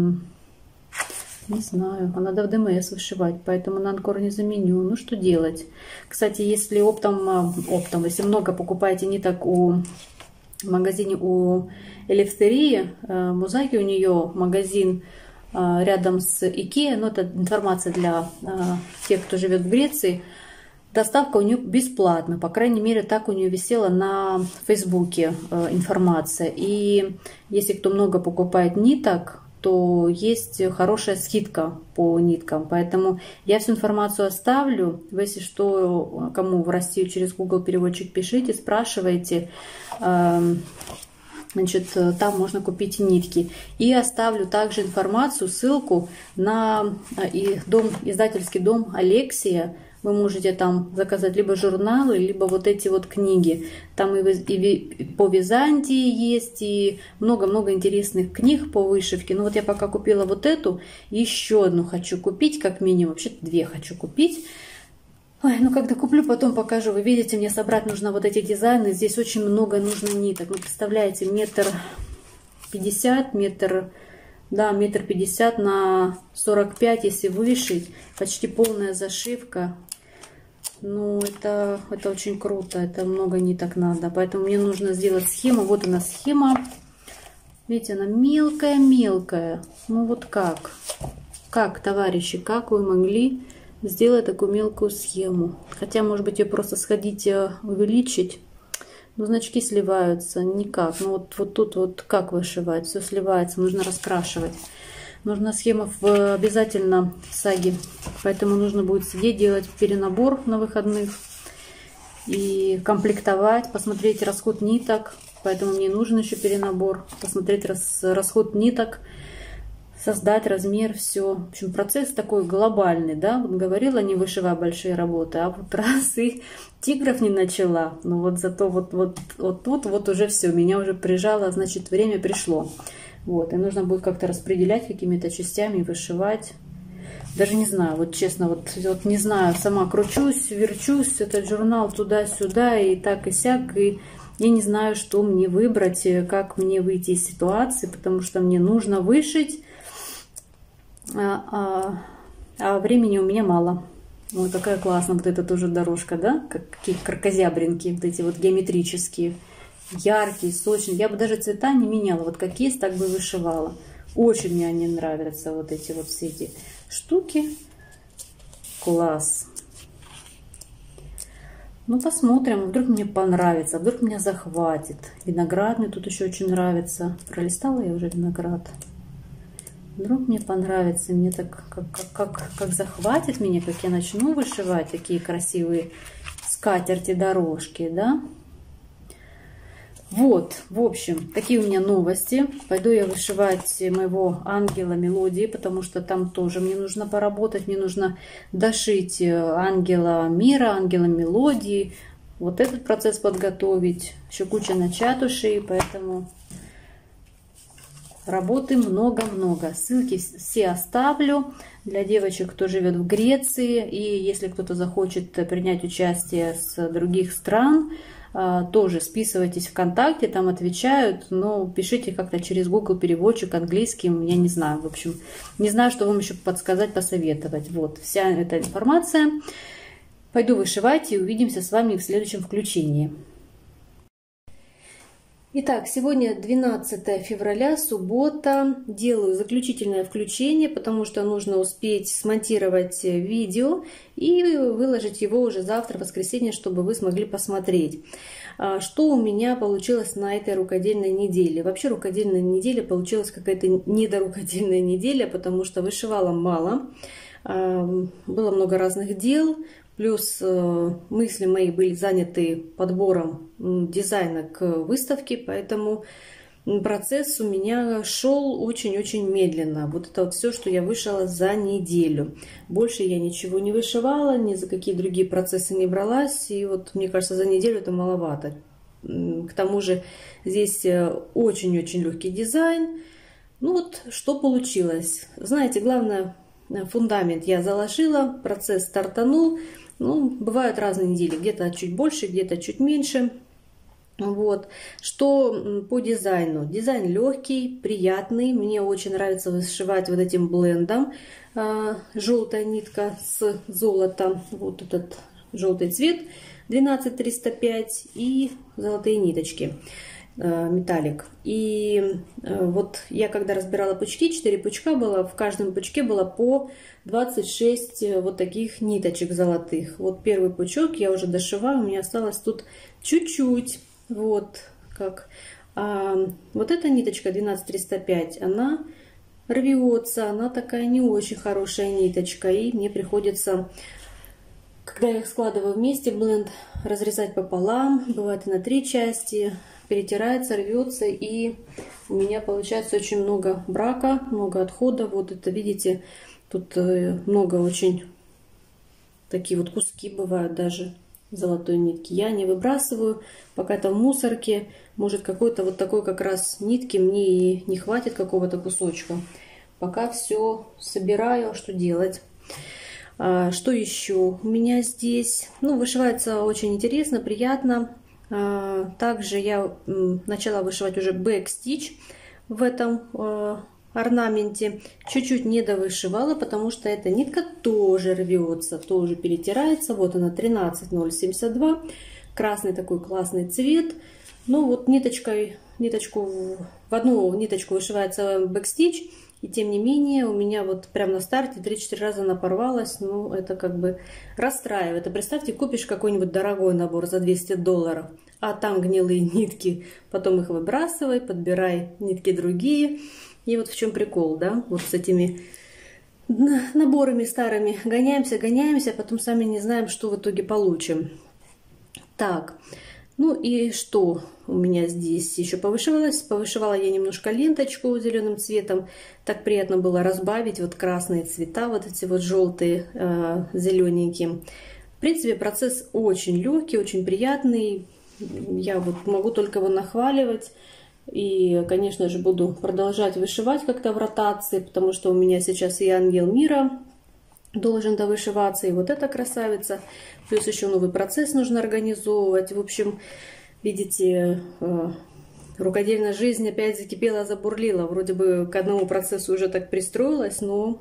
не знаю, а надо в ДМС вышивать, поэтому на Анкор не заменю. Ну что делать? Кстати, если оптом, оптом, если много покупаете ниток у в магазине у Элефтерии, Музаки, у нее магазин рядом с Икеа, но это информация для тех, кто живет в Греции. Доставка у нее бесплатна, по крайней мере, так у нее висела на Фейсбуке информация. И если кто много покупает ниток, то есть хорошая скидка по ниткам. Поэтому я всю информацию оставлю. Вы, если что, кому в Россию через Google переводчик пишите, спрашивайте. Значит, там можно купить нитки. И оставлю также информацию, ссылку на дом, издательский дом Алексия. Вы можете там заказать либо журналы, либо вот эти вот книги. Там и, и по Византии есть, и много-много интересных книг по вышивке. Ну вот я пока купила вот эту, еще одну хочу купить, как минимум. Вообще-то две хочу купить. Ой, ну когда куплю, потом покажу. Вы видите, мне собрать нужно вот эти дизайны. Здесь очень много нужно ниток. Ну, представляете, метр пятьдесят, метр, да, метр пятьдесят на сорок пять, если вышить. Почти полная зашивка. Ну, это, это очень круто. Это много ниток надо. Поэтому мне нужно сделать схему. Вот она схема. Видите, она мелкая-мелкая. Ну, вот как? Как, товарищи, как вы могли сделать такую мелкую схему? Хотя, может быть, ее просто сходить увеличить. Но значки сливаются никак. Ну вот, вот тут вот как вышивать? Все сливается, нужно раскрашивать. Нужна схема в, обязательно в саге. Поэтому нужно будет сидеть, делать перенабор на выходных. И комплектовать, посмотреть расход ниток. Поэтому мне нужен еще перенабор. Посмотреть рас, расход ниток. Создать размер, все. В общем, процесс такой глобальный, да. Вот говорила, не вышивая большие работы, а вот раз и тигров не начала. Ну вот зато вот, вот, вот тут вот уже все, меня уже прижало, значит, время пришло. Вот, и нужно будет как-то распределять какими-то частями, вышивать. Даже не знаю, вот честно, вот, вот не знаю, сама кручусь, верчусь, этот журнал туда-сюда, и так и сяк, и я не знаю, что мне выбрать, как мне выйти из ситуации, потому что мне нужно вышить, А, а, а времени у меня мало. Вот такая классная вот эта тоже дорожка, да? Как какие кракозябринки, вот эти вот геометрические, яркие, сочные. Я бы даже цвета не меняла. Вот как есть, так бы вышивала. Очень мне они нравятся, вот эти вот все эти штуки. Класс. Ну, посмотрим, вдруг мне понравится, вдруг меня захватит. Виноградный тут еще очень нравится. Пролистала я уже виноград. Вдруг мне понравится, мне так как, как, как, как захватит меня, как я начну вышивать такие красивые скатерти, дорожки, да. Вот, в общем, такие у меня новости. Пойду я вышивать моего ангела мелодии, потому что там тоже мне нужно поработать. Мне нужно дошить ангела мира, ангела мелодии. Вот этот процесс подготовить. Еще куча начатушей, поэтому работы много-много. Ссылки все оставлю для девочек, кто живет в Греции. И если кто-то захочет принять участие с других стран, тоже списывайтесь ВКонтакте, там отвечают. Но пишите как-то через Google переводчик английским, я не знаю. В общем, не знаю, что вам еще подсказать, посоветовать. Вот, вся эта информация. Пойду вышивать и увидимся с вами в следующем включении. Итак, сегодня двенадцатое февраля, суббота. Делаю заключительное включение, потому что нужно успеть смонтировать видео и выложить его уже завтра, в воскресенье, чтобы вы смогли посмотреть, что у меня получилось на этой рукодельной неделе. Вообще рукодельная неделя получилась какая-то недорукодельная неделя, потому что вышивала мало, было много разных дел. Плюс э, мысли мои были заняты подбором дизайна к выставке, поэтому процесс у меня шел очень-очень медленно. Вот это вот все, что я вышила за неделю. Больше я ничего не вышивала, ни за какие другие процессы не бралась. И вот, мне кажется, за неделю это маловато. К тому же здесь очень-очень легкий дизайн. Ну вот, что получилось. Знаете, главное, фундамент я заложила, процесс стартанул. Ну, бывают разные недели, где-то чуть больше, где-то чуть меньше. Вот. Что по дизайну. Дизайн легкий, приятный. Мне очень нравится вышивать вот этим блендом. Желтая нитка с золотом. Вот этот желтый цвет двенадцать триста пять и золотые ниточки. Металлик. И вот я когда разбирала пучки, четыре пучка было, в каждом пучке было по двадцать шесть вот таких ниточек золотых. Вот первый пучок я уже дошиваю, у меня осталось тут чуть-чуть. Вот как. А вот эта ниточка двенадцать триста пять, она рвется, она такая не очень хорошая ниточка, и мне приходится, когда я их складываю вместе, бленд, разрезать пополам, бывает и на три части, перетирается, рвется, и у меня получается очень много брака, много отхода. Вот это, видите, тут много очень такие вот куски бывают даже золотой нитки. Я не выбрасываю, пока это в мусорке. Может, какой-то вот такой как раз нитки мне и не хватит, какого-то кусочка. Пока все собираю, что делать. А, что еще у меня здесь? Ну, вышивается очень интересно, приятно. Также я начала вышивать уже бэк-стич в этом орнаменте. Чуть-чуть не довышивала, потому что эта нитка тоже рвется, тоже перетирается. Вот она, тринадцать ноль семьдесят два. Красный такой классный цвет. Ну вот ниточкой, ниточку, в одну ниточку вышивается бэк-стич. И тем не менее, у меня вот прямо на старте три-четыре раза она порвалась. Ну, это как бы расстраивает. А представьте, купишь какой-нибудь дорогой набор за двести долларов, а там гнилые нитки. Потом их выбрасывай, подбирай нитки другие. И вот в чем прикол, да? Вот с этими наборами старыми гоняемся, гоняемся, а потом сами не знаем, что в итоге получим. Так. Ну и что у меня здесь еще повышивалось? Повышивала я немножко ленточку зеленым цветом. Так приятно было разбавить вот красные цвета, вот эти вот желтые, э, зелененькие. В принципе, процесс очень легкий, очень приятный. Я вот могу только его нахваливать. И, конечно же, буду продолжать вышивать как-то в ротации, потому что у меня сейчас и ангел мира должен довышиваться, и вот эта красавица. Плюс еще новый процесс нужно организовывать. В общем, видите, рукодельная жизнь опять закипела, забурлила. Вроде бы к одному процессу уже так пристроилась, но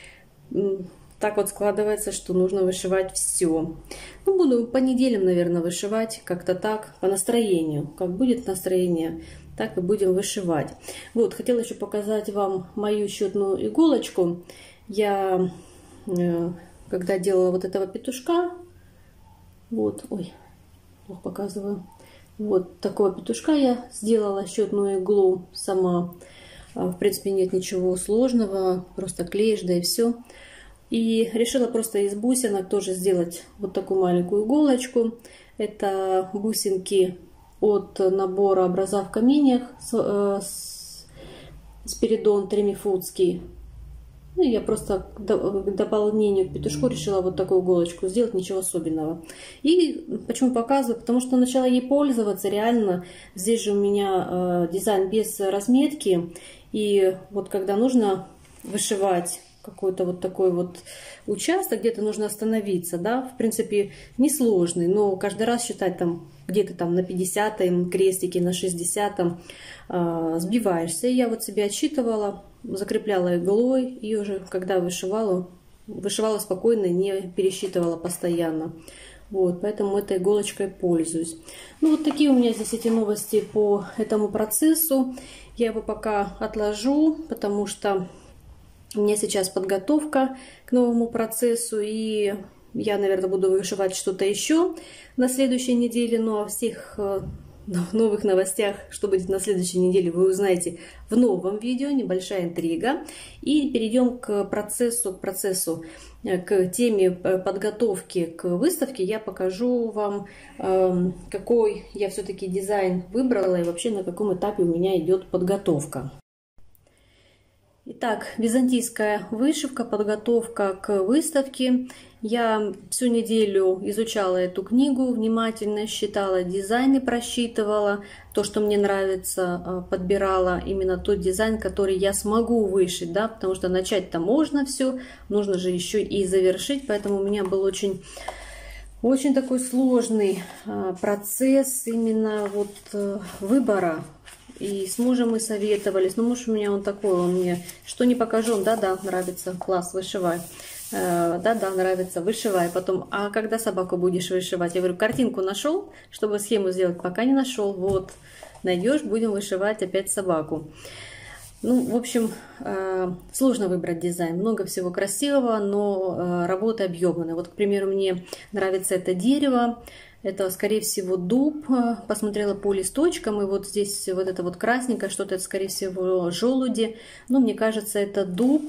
так вот складывается, что нужно вышивать все. Ну, буду по неделям, наверное, вышивать как-то так, по настроению. Как будет настроение, так и будем вышивать. Вот, хотела еще показать вам мою счетную иголочку. Я, когда делала вот этого петушка, вот, ой, плохо показываю. Вот такого петушка я сделала счетную иглу сама. В принципе, нет ничего сложного, просто клеишь, да и все. И решила просто из бусинок тоже сделать вот такую маленькую иголочку. Это бусинки от набора «Образа в каменьях» с, с, Спиридон Тремифудский. Ну, я просто к дополнению к петушку решила вот такую иголочку сделать, ничего особенного. И почему показываю? Потому что начала ей пользоваться реально. Здесь же у меня э, дизайн без разметки. И вот когда нужно вышивать какой-то вот такой вот участок, где-то нужно остановиться, да, в принципе, несложный, но каждый раз считать там где-то там на пятидесятом крестике, на шестидесятом э, сбиваешься. И я вот себе отсчитывала, закрепляла иглой, и уже когда вышивала, вышивала спокойно, не пересчитывала постоянно. Вот, поэтому этой иголочкой пользуюсь. Ну, вот такие у меня здесь эти новости по этому процессу. Я его пока отложу, потому что у меня сейчас подготовка к новому процессу, и я, наверное, буду вышивать что-то еще на следующей неделе. Ну, о всех новых новостях, что будет на следующей неделе, вы узнаете в новом видео. Небольшая интрига. И перейдем к процессу, к процессу, к теме подготовки к выставке. Я покажу вам, какой я все-таки дизайн выбрала и вообще на каком этапе у меня идет подготовка. Итак, византийская вышивка, подготовка к выставке. Я всю неделю изучала эту книгу, внимательно считала дизайны, просчитывала то, что мне нравится, подбирала именно тот дизайн, который я смогу вышить, да, потому что начать-то можно все, нужно же еще и завершить, поэтому у меня был очень, очень такой сложный процесс именно вот выбора. И с мужем мы советовались. Но муж у меня он такой, он мне, что не покажу, да-да, нравится, класс, вышивай. Да-да, нравится, вышивай. Потом, а когда собаку будешь вышивать? Я говорю, картинку нашел, чтобы схему сделать? Пока не нашел. Вот, найдешь, будем вышивать опять собаку. Ну, в общем, сложно выбрать дизайн. Много всего красивого, но работы объемные. Вот, к примеру, мне нравится это дерево. Это, скорее всего, дуб. Посмотрела по листочкам, и вот здесь вот это вот красненькое, что-то, это, скорее всего, желуди. Ну, мне кажется, это дуб.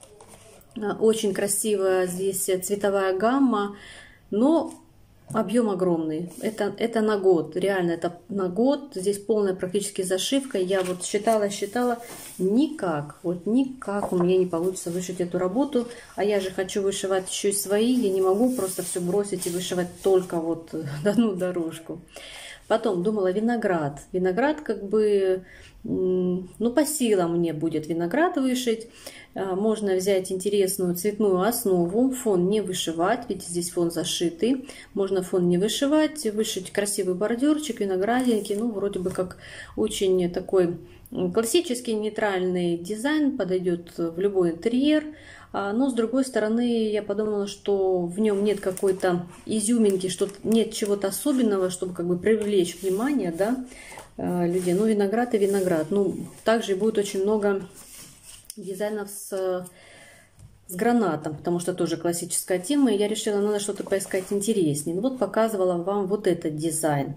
Очень красивая здесь цветовая гамма, но объем огромный. Это, это на год, реально, это на год. Здесь полная практически зашивка. Я вот считала, считала, никак, вот никак у меня не получится вышить эту работу. А я же хочу вышивать еще и свои. Я не могу просто все бросить и вышивать только вот одну дорожку. Потом думала виноград. Виноград как бы, ну, по силам мне будет виноград вышить. Можно взять интересную цветную основу, фон не вышивать, ведь здесь фон зашитый. Можно фон не вышивать, вышить красивый бордюрчик, виноградинки. Ну, вроде бы как очень такой классический нейтральный дизайн, подойдет в любой интерьер. Но с другой стороны, я подумала, что в нем нет какой-то изюминки, что нет чего-то особенного, чтобы как бы привлечь внимание, да, людей. Ну, виноград и виноград. Ну, также будет очень много дизайнов с, с гранатом, потому что тоже классическая тема. И я решила, надо что-то поискать интереснее. Ну, вот показывала вам вот этот дизайн.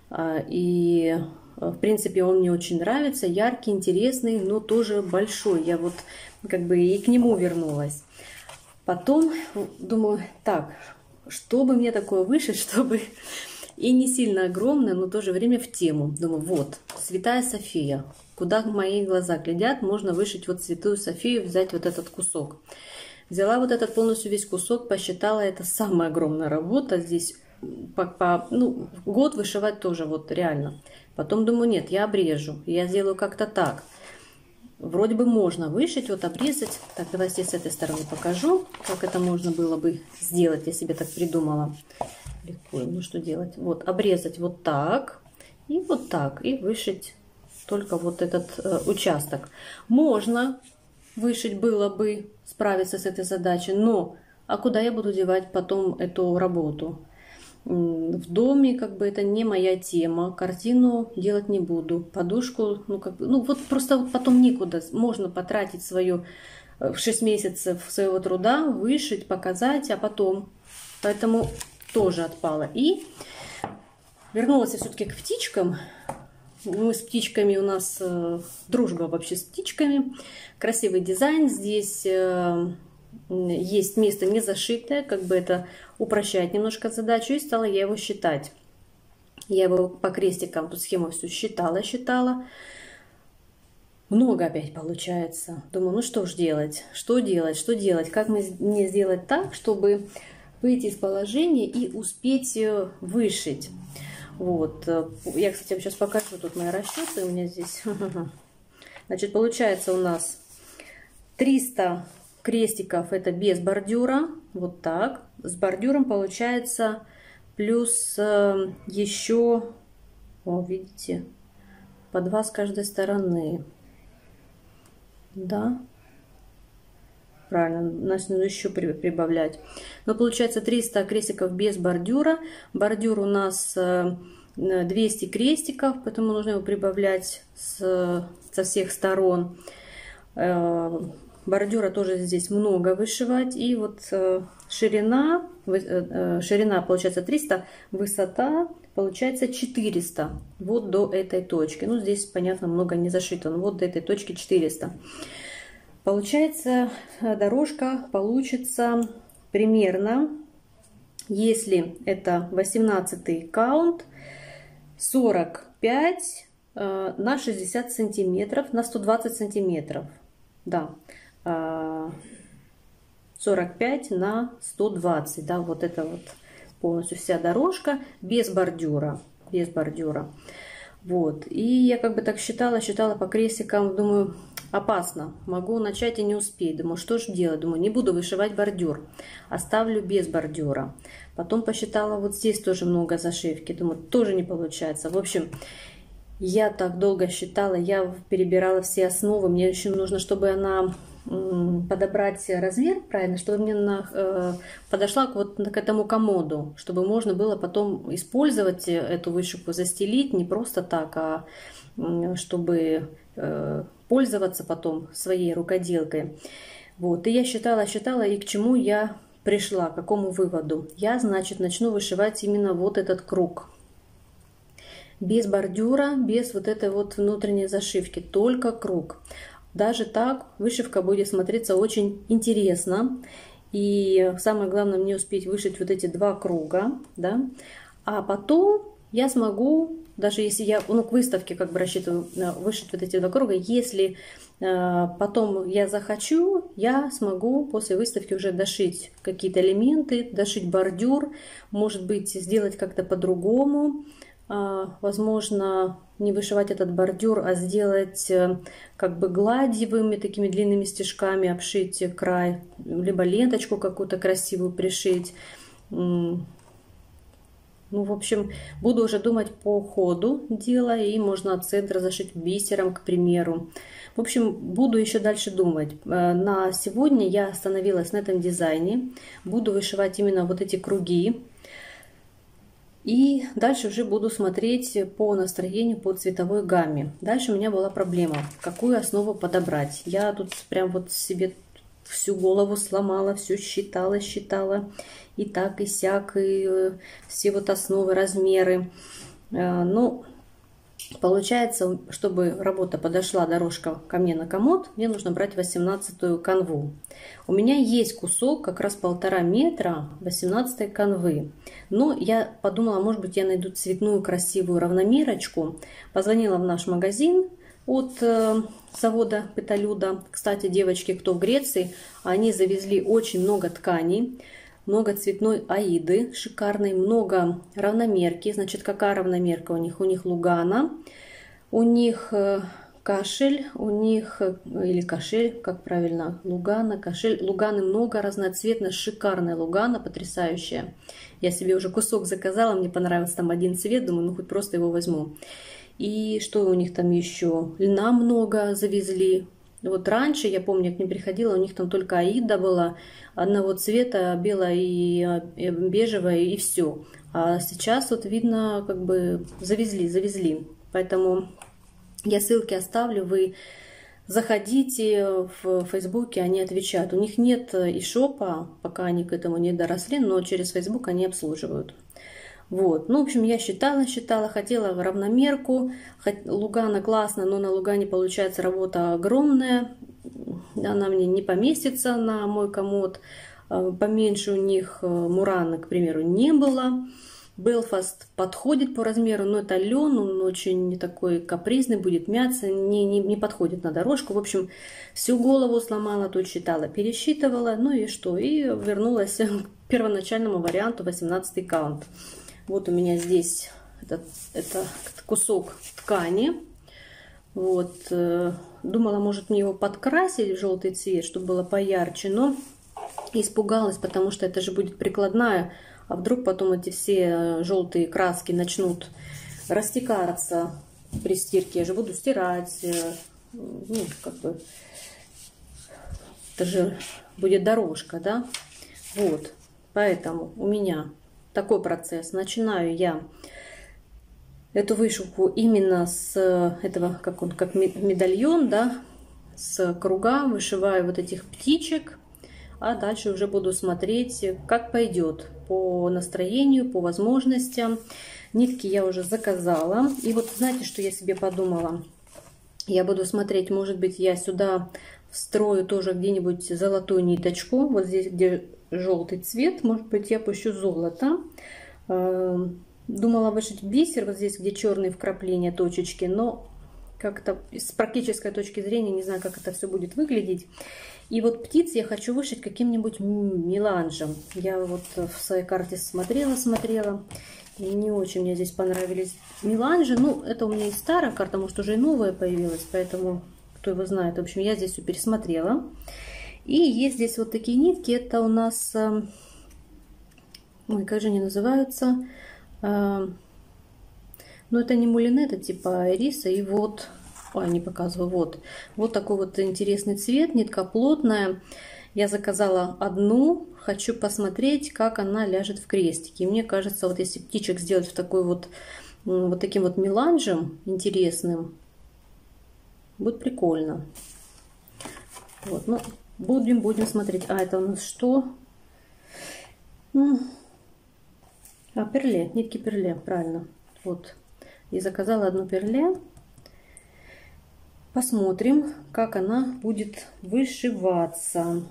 И в принципе он мне очень нравится, яркий, интересный, но тоже большой. Я вот как бы и к нему вернулась. Потом думаю, так, что бы мне такое вышить, чтобы и не сильно огромное, но в то же время в тему. Думаю, вот, Святая София. Куда мои глаза глядят, можно вышить вот Святую Софию, взять вот этот кусок. Взяла вот этот полностью весь кусок, посчитала, это самая огромная работа. Здесь по, по, ну, год вышивать тоже вот реально. Потом думаю, нет, я обрежу, я сделаю как-то так. Вроде бы можно вышить, вот обрезать. Так, давайте с этой стороны покажу, как это можно было бы сделать. Я себе так придумала. Легко, ну что делать? Вот, обрезать вот так и вот так, и вышить только вот этот э, участок. Можно вышить было бы, справиться с этой задачей, но а куда я буду девать потом эту работу? В доме как бы это не моя тема, картину делать не буду, подушку, ну как бы, ну вот просто вот потом никуда, можно потратить свое шесть месяцев своего труда, вышить, показать, а потом, поэтому тоже отпала. И вернулась я все-таки к птичкам. Мы с птичками, у нас э, дружба вообще с птичками, красивый дизайн, здесь э, есть место не зашитое, как бы это упрощает немножко задачу, и стала я его считать. Я его по крестикам, тут схему всю считала, считала. Много опять получается. Думаю, ну что ж делать, что делать, что делать, как мне сделать так, чтобы выйти из положения и успеть вышить. Вот, я, кстати, вам сейчас покажу, тут мои расчеты у меня здесь. Значит, получается у нас триста крестиков, это без бордюра, вот так. С бордюром получается плюс э, еще, о, видите, по два с каждой стороны. Да, правильно, нас нужно еще прибавлять. Но получается триста крестиков без бордюра. Бордюр у нас двести крестиков, поэтому нужно его прибавлять с, со всех сторон. Бордюра тоже здесь много вышивать. И вот ширина, ширина получается триста, высота получается четыреста. Вот до этой точки. Ну, здесь, понятно, много не зашито, но вот до этой точки четыреста. Получается, дорожка получится примерно, если это восемнадцатый каунт, сорок пять на шестьдесят сантиметров на сто двадцать сантиметров. да, сорок пять на сто двадцать, да, вот это вот полностью вся дорожка без бордюра, без бордюра. Вот, и я как бы так считала, считала по крестикам, думаю, опасно, могу начать и не успеть. Думаю, что же делать? Думаю, не буду вышивать бордюр, оставлю без бордюра. Потом посчитала, вот здесь тоже много зашивки, думаю, тоже не получается. В общем, я так долго считала, я перебирала все основы, мне еще нужно, чтобы она подобрать размер правильно, чтобы мне на, э, подошла вот к этому комоду, чтобы можно было потом использовать эту вышивку, застелить не просто так, а чтобы э, пользоваться потом своей рукоделкой. Вот, и я считала, считала, и к чему я пришла, к какому выводу. Я, значит, начну вышивать именно вот этот круг. Без бордюра, без вот этой вот внутренней зашивки, только круг. Даже так вышивка будет смотреться очень интересно. И самое главное мне успеть вышить вот эти два круга, да. А потом я смогу, даже если я ну, к выставке как бы рассчитываю вышить вот эти два круга, если э, потом я захочу, я смогу после выставки уже дошить какие-то элементы, дошить бордюр, может быть сделать как-то по-другому. Возможно, не вышивать этот бордюр, а сделать как бы гладьевыми такими длинными стежками, обшить край, либо ленточку какую-то красивую пришить. Ну, в общем, буду уже думать по ходу дела, и можно от центра зашить бисером, к примеру. В общем, буду еще дальше думать. На сегодня я остановилась на этом дизайне. Буду вышивать именно вот эти круги. И дальше уже буду смотреть по настроению, по цветовой гамме. Дальше у меня была проблема, какую основу подобрать. Я тут прям вот себе всю голову сломала, все считала, считала. И так, и сяк, и все вот основы, размеры. Ну, получается, чтобы работа подошла, дорожка ко мне на комод, мне нужно брать восемнадцатую канву. У меня есть кусок, как раз полтора метра восемнадцатой канвы. Но я подумала, может быть, я найду цветную красивую равномерочку. Позвонила в наш магазин от э, завода Петалюда. Кстати, девочки, кто в Греции, они завезли очень много тканей. Много цветной аиды шикарной, много равномерки. Значит, какая равномерка у них? У них Лугана, у них кашель, у них, или кашель, как правильно, Лугана, кашель. Луганы много, разноцветная, шикарная Лугана, потрясающая. Я себе уже кусок заказала, мне понравился там один цвет, думаю, ну хоть просто его возьму. И что у них там еще? Льна много завезли. Вот раньше, я помню, к ним приходила, у них там только аида была, одного цвета, белая и бежевая, и все. А сейчас вот видно, как бы завезли, завезли. Поэтому я ссылки оставлю, вы заходите в Фейсбуке, они отвечают. У них нет ишопа, пока они к этому не доросли, но через Фейсбук они обслуживают. Вот, ну, в общем, я считала, считала, хотела равномерку. Лугана классно, но на Лугане получается работа огромная. Она мне не поместится на мой комод. Поменьше у них Мурана, к примеру, не было. Белфаст подходит по размеру, но это лен, он очень такой капризный, будет мяться, не, не, не подходит на дорожку. В общем, всю голову сломала, тут считала, пересчитывала, ну и что? И вернулась к первоначальному варианту восемнадцатый каунт. Вот у меня здесь этот, это кусок ткани. Вот, э, думала, может мне его подкрасить в желтый цвет, чтобы было поярче, но испугалась, потому что это же будет прикладная, а вдруг потом эти все желтые краски начнут растекаться при стирке. Я же буду стирать, э, ну, как бы, это же будет дорожка, да? Вот, поэтому у меня такой процесс. Начинаю я эту вышивку именно с этого, как он, как медальон, да, с круга, вышиваю вот этих птичек, а дальше уже буду смотреть, как пойдет по настроению, по возможностям. Нитки я уже заказала. И вот знаете, что я себе подумала? Я буду смотреть, может быть, я сюда встрою тоже где-нибудь золотую ниточку, вот здесь, где желтый цвет, может быть, я пущу золото. Думала вышить бисер вот здесь, где черные вкрапления, точечки, но как-то с практической точки зрения не знаю, как это все будет выглядеть. И вот птиц я хочу вышить каким-нибудь меланжем. Я вот в своей карте смотрела, смотрела. И не очень мне здесь понравились меланжи. Ну, это у меня и старая карта, может, уже и новая появилась. Поэтому, кто его знает. В общем, я здесь все пересмотрела. И есть здесь вот такие нитки. Это у нас... Ой, как же они называются? Но это не мулине, это типа ириса. И вот, ой, не показываю, вот. Вот такой вот интересный цвет, нитка плотная. Я заказала одну, хочу посмотреть, как она ляжет в крестике. И мне кажется, вот если птичек сделать в такой вот, вот таким вот меланжем интересным, будет прикольно. Вот, ну, будем, будем смотреть. А, это у нас что? А, перле, нитки перле, правильно. Вот. И заказала одну перле. Посмотрим, как она будет вышиваться.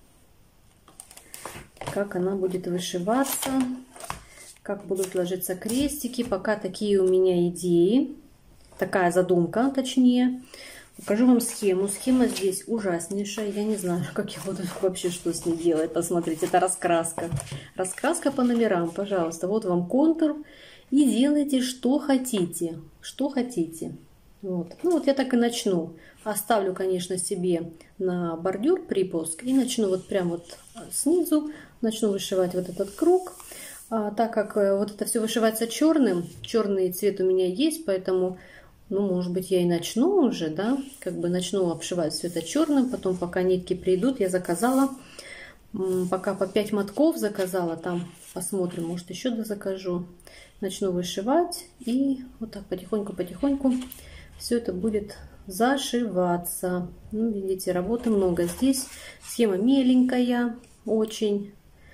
Как она будет вышиваться. Как будут ложиться крестики. Пока такие у меня идеи. Такая задумка, точнее. Покажу вам схему. Схема здесь ужаснейшая. Я не знаю, как я буду вообще что с ней делать. Посмотрите, это раскраска. Раскраска по номерам, пожалуйста. Вот вам контур. И делайте, что хотите. Что хотите. Вот. Ну вот я так и начну. Оставлю, конечно, себе на бордюр припуск. И начну вот прям вот снизу. Начну вышивать вот этот круг. А, так как вот это все вышивается черным. Черный цвет у меня есть, поэтому... Ну, может быть, я и начну уже, да, как бы начну обшивать все это черным, потом, пока нитки придут, я заказала, пока по пять мотков заказала, там посмотрим, может, еще дозакажу. Начну вышивать, и вот так потихоньку-потихоньку все это будет зашиваться. Ну, видите, работы много здесь, схема меленькая, очень.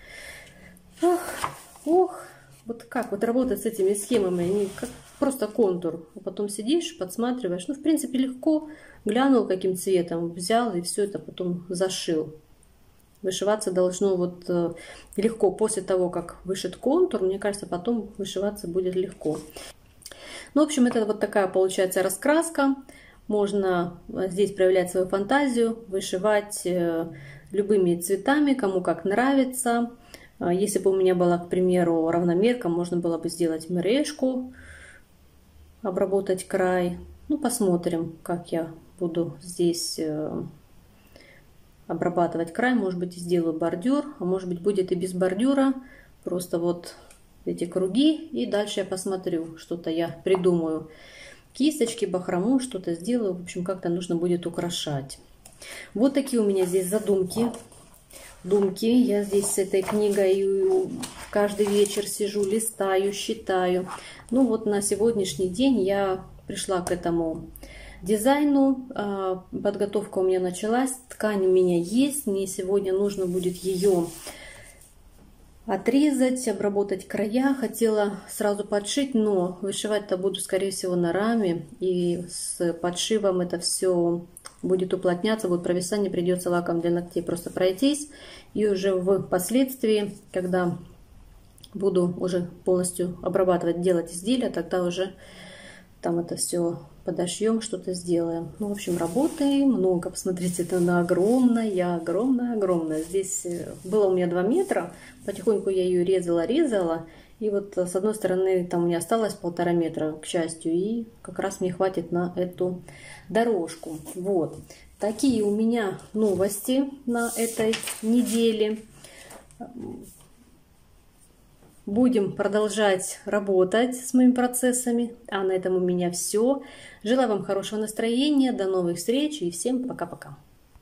Ох, ох, вот как вот работать с этими схемами, они как... Просто контур, а потом сидишь, подсматриваешь. Ну, в принципе, легко. Глянул, каким цветом, взял и все это потом зашил. Вышиваться должно вот э, легко. После того, как вышит контур, мне кажется, потом вышиваться будет легко. Ну, в общем, это вот такая получается раскраска. Можно здесь проявлять свою фантазию, вышивать э, любыми цветами, кому как нравится. Если бы у меня была, к примеру, равномерка, можно было бы сделать мережку, обработать край. Ну, посмотрим, как я буду здесь э, обрабатывать край. Может быть, сделаю бордюр, а может быть, будет и без бордюра. Просто вот эти круги. И дальше я посмотрю, что-то я придумаю. Кисточки, бахрому, что-то сделаю. В общем, как-то нужно будет украшать. Вот такие у меня здесь задумки. Думки. Я здесь с этой книгой каждый вечер сижу, листаю, считаю. Ну вот на сегодняшний день я пришла к этому дизайну. Подготовка у меня началась. Ткань у меня есть. Мне сегодня нужно будет ее отрезать, обработать края. Хотела сразу подшить, но вышивать-то буду, скорее всего, на раме. И с подшивом это все будет уплотняться, будет провисание, придется лаком для ногтей просто пройтись. И уже впоследствии, когда буду уже полностью обрабатывать, делать изделия, тогда уже там это все подошьем, что-то сделаем. Ну, в общем, работы много. Посмотрите, это она огромная, огромная, огромная. Здесь было у меня два метра. Потихоньку я ее резала, резала. И вот с одной стороны там у меня осталось полтора метра, к счастью. И как раз мне хватит на эту дорожку. Вот. Такие у меня новости на этой неделе. Будем продолжать работать с моими процессами. А на этом у меня все. Желаю вам хорошего настроения. До новых встреч и всем пока-пока.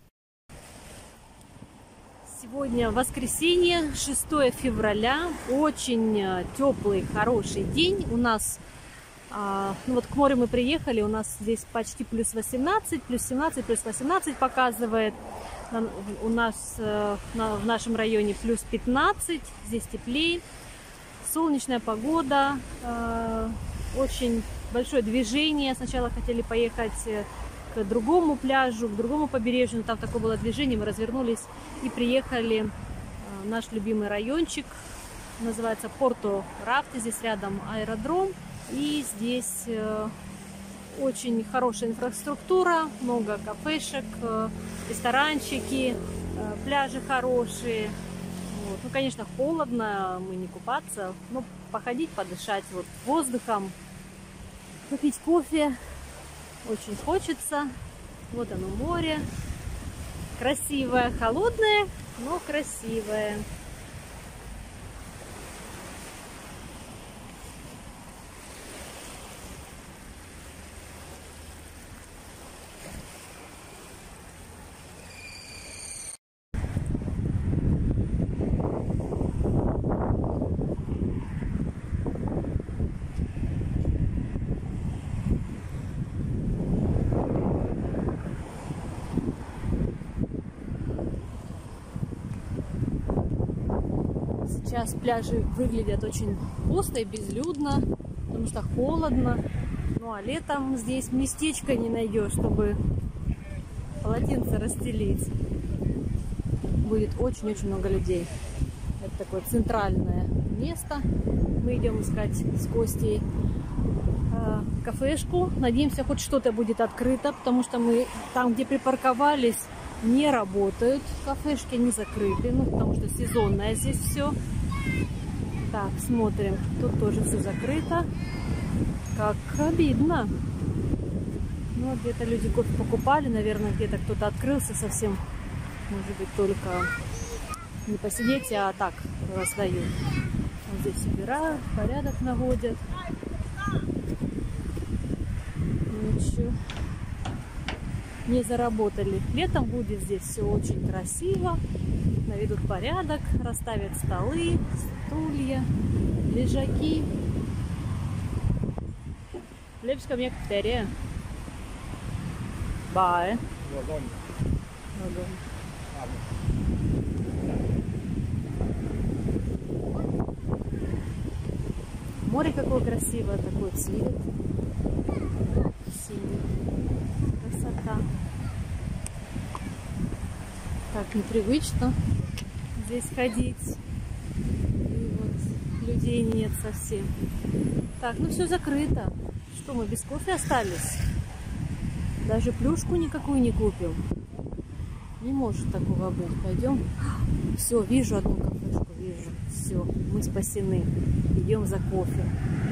Сегодня воскресенье, шестое февраля. Очень теплый, хороший день. У нас, ну вот к морю мы приехали, у нас здесь почти плюс восемнадцать, плюс семнадцать, плюс восемнадцать показывает. У нас в нашем районе плюс пятнадцать, здесь теплее. Солнечная погода, э, очень большое движение. Сначала хотели поехать к другому пляжу, к другому побережью, но там такое было движение, мы развернулись и приехали в наш любимый райончик, называется Порто-Рафте, здесь рядом аэродром, и здесь э, очень хорошая инфраструктура, много кафешек, ресторанчики, пляжи хорошие. Вот. Ну, конечно, холодно, мы не купаться, но походить, подышать вот воздухом, попить кофе очень хочется. Вот оно море, красивое, холодное, но красивое. Сейчас пляжи выглядят очень пусто и безлюдно, потому что холодно. Ну а летом здесь местечко не найдешь, чтобы полотенце расстелить. Будет очень-очень много людей. Это такое центральное место. Мы идем искать с Костей э, кафешку. Надеемся, хоть что-то будет открыто, потому что мы там, где припарковались, не работают. Кафешки не закрыты, ну потому что сезонное здесь все. Так, смотрим. Тут тоже все закрыто. Как обидно. Ну, где-то люди кофе покупали, наверное, где-то кто-то открылся совсем. Может быть, только не посидеть, а так раздают. Вот здесь убирают, порядок наводят. Ничего. Не заработали. Летом будет здесь все очень красиво. Наведут порядок, расставят столы, стулья, лежаки. Лепска мне кафетерия. Бае. Море какое красивое, такой цвет. Синий. Красота. Так непривычно здесь ходить. И вот людей нет совсем. Так, ну все закрыто. Что, мы без кофе остались? Даже плюшку никакую не купим. Не может такого быть. Пойдем. Все, вижу одну кафешку, вижу. Все, мы спасены. Идем за кофе.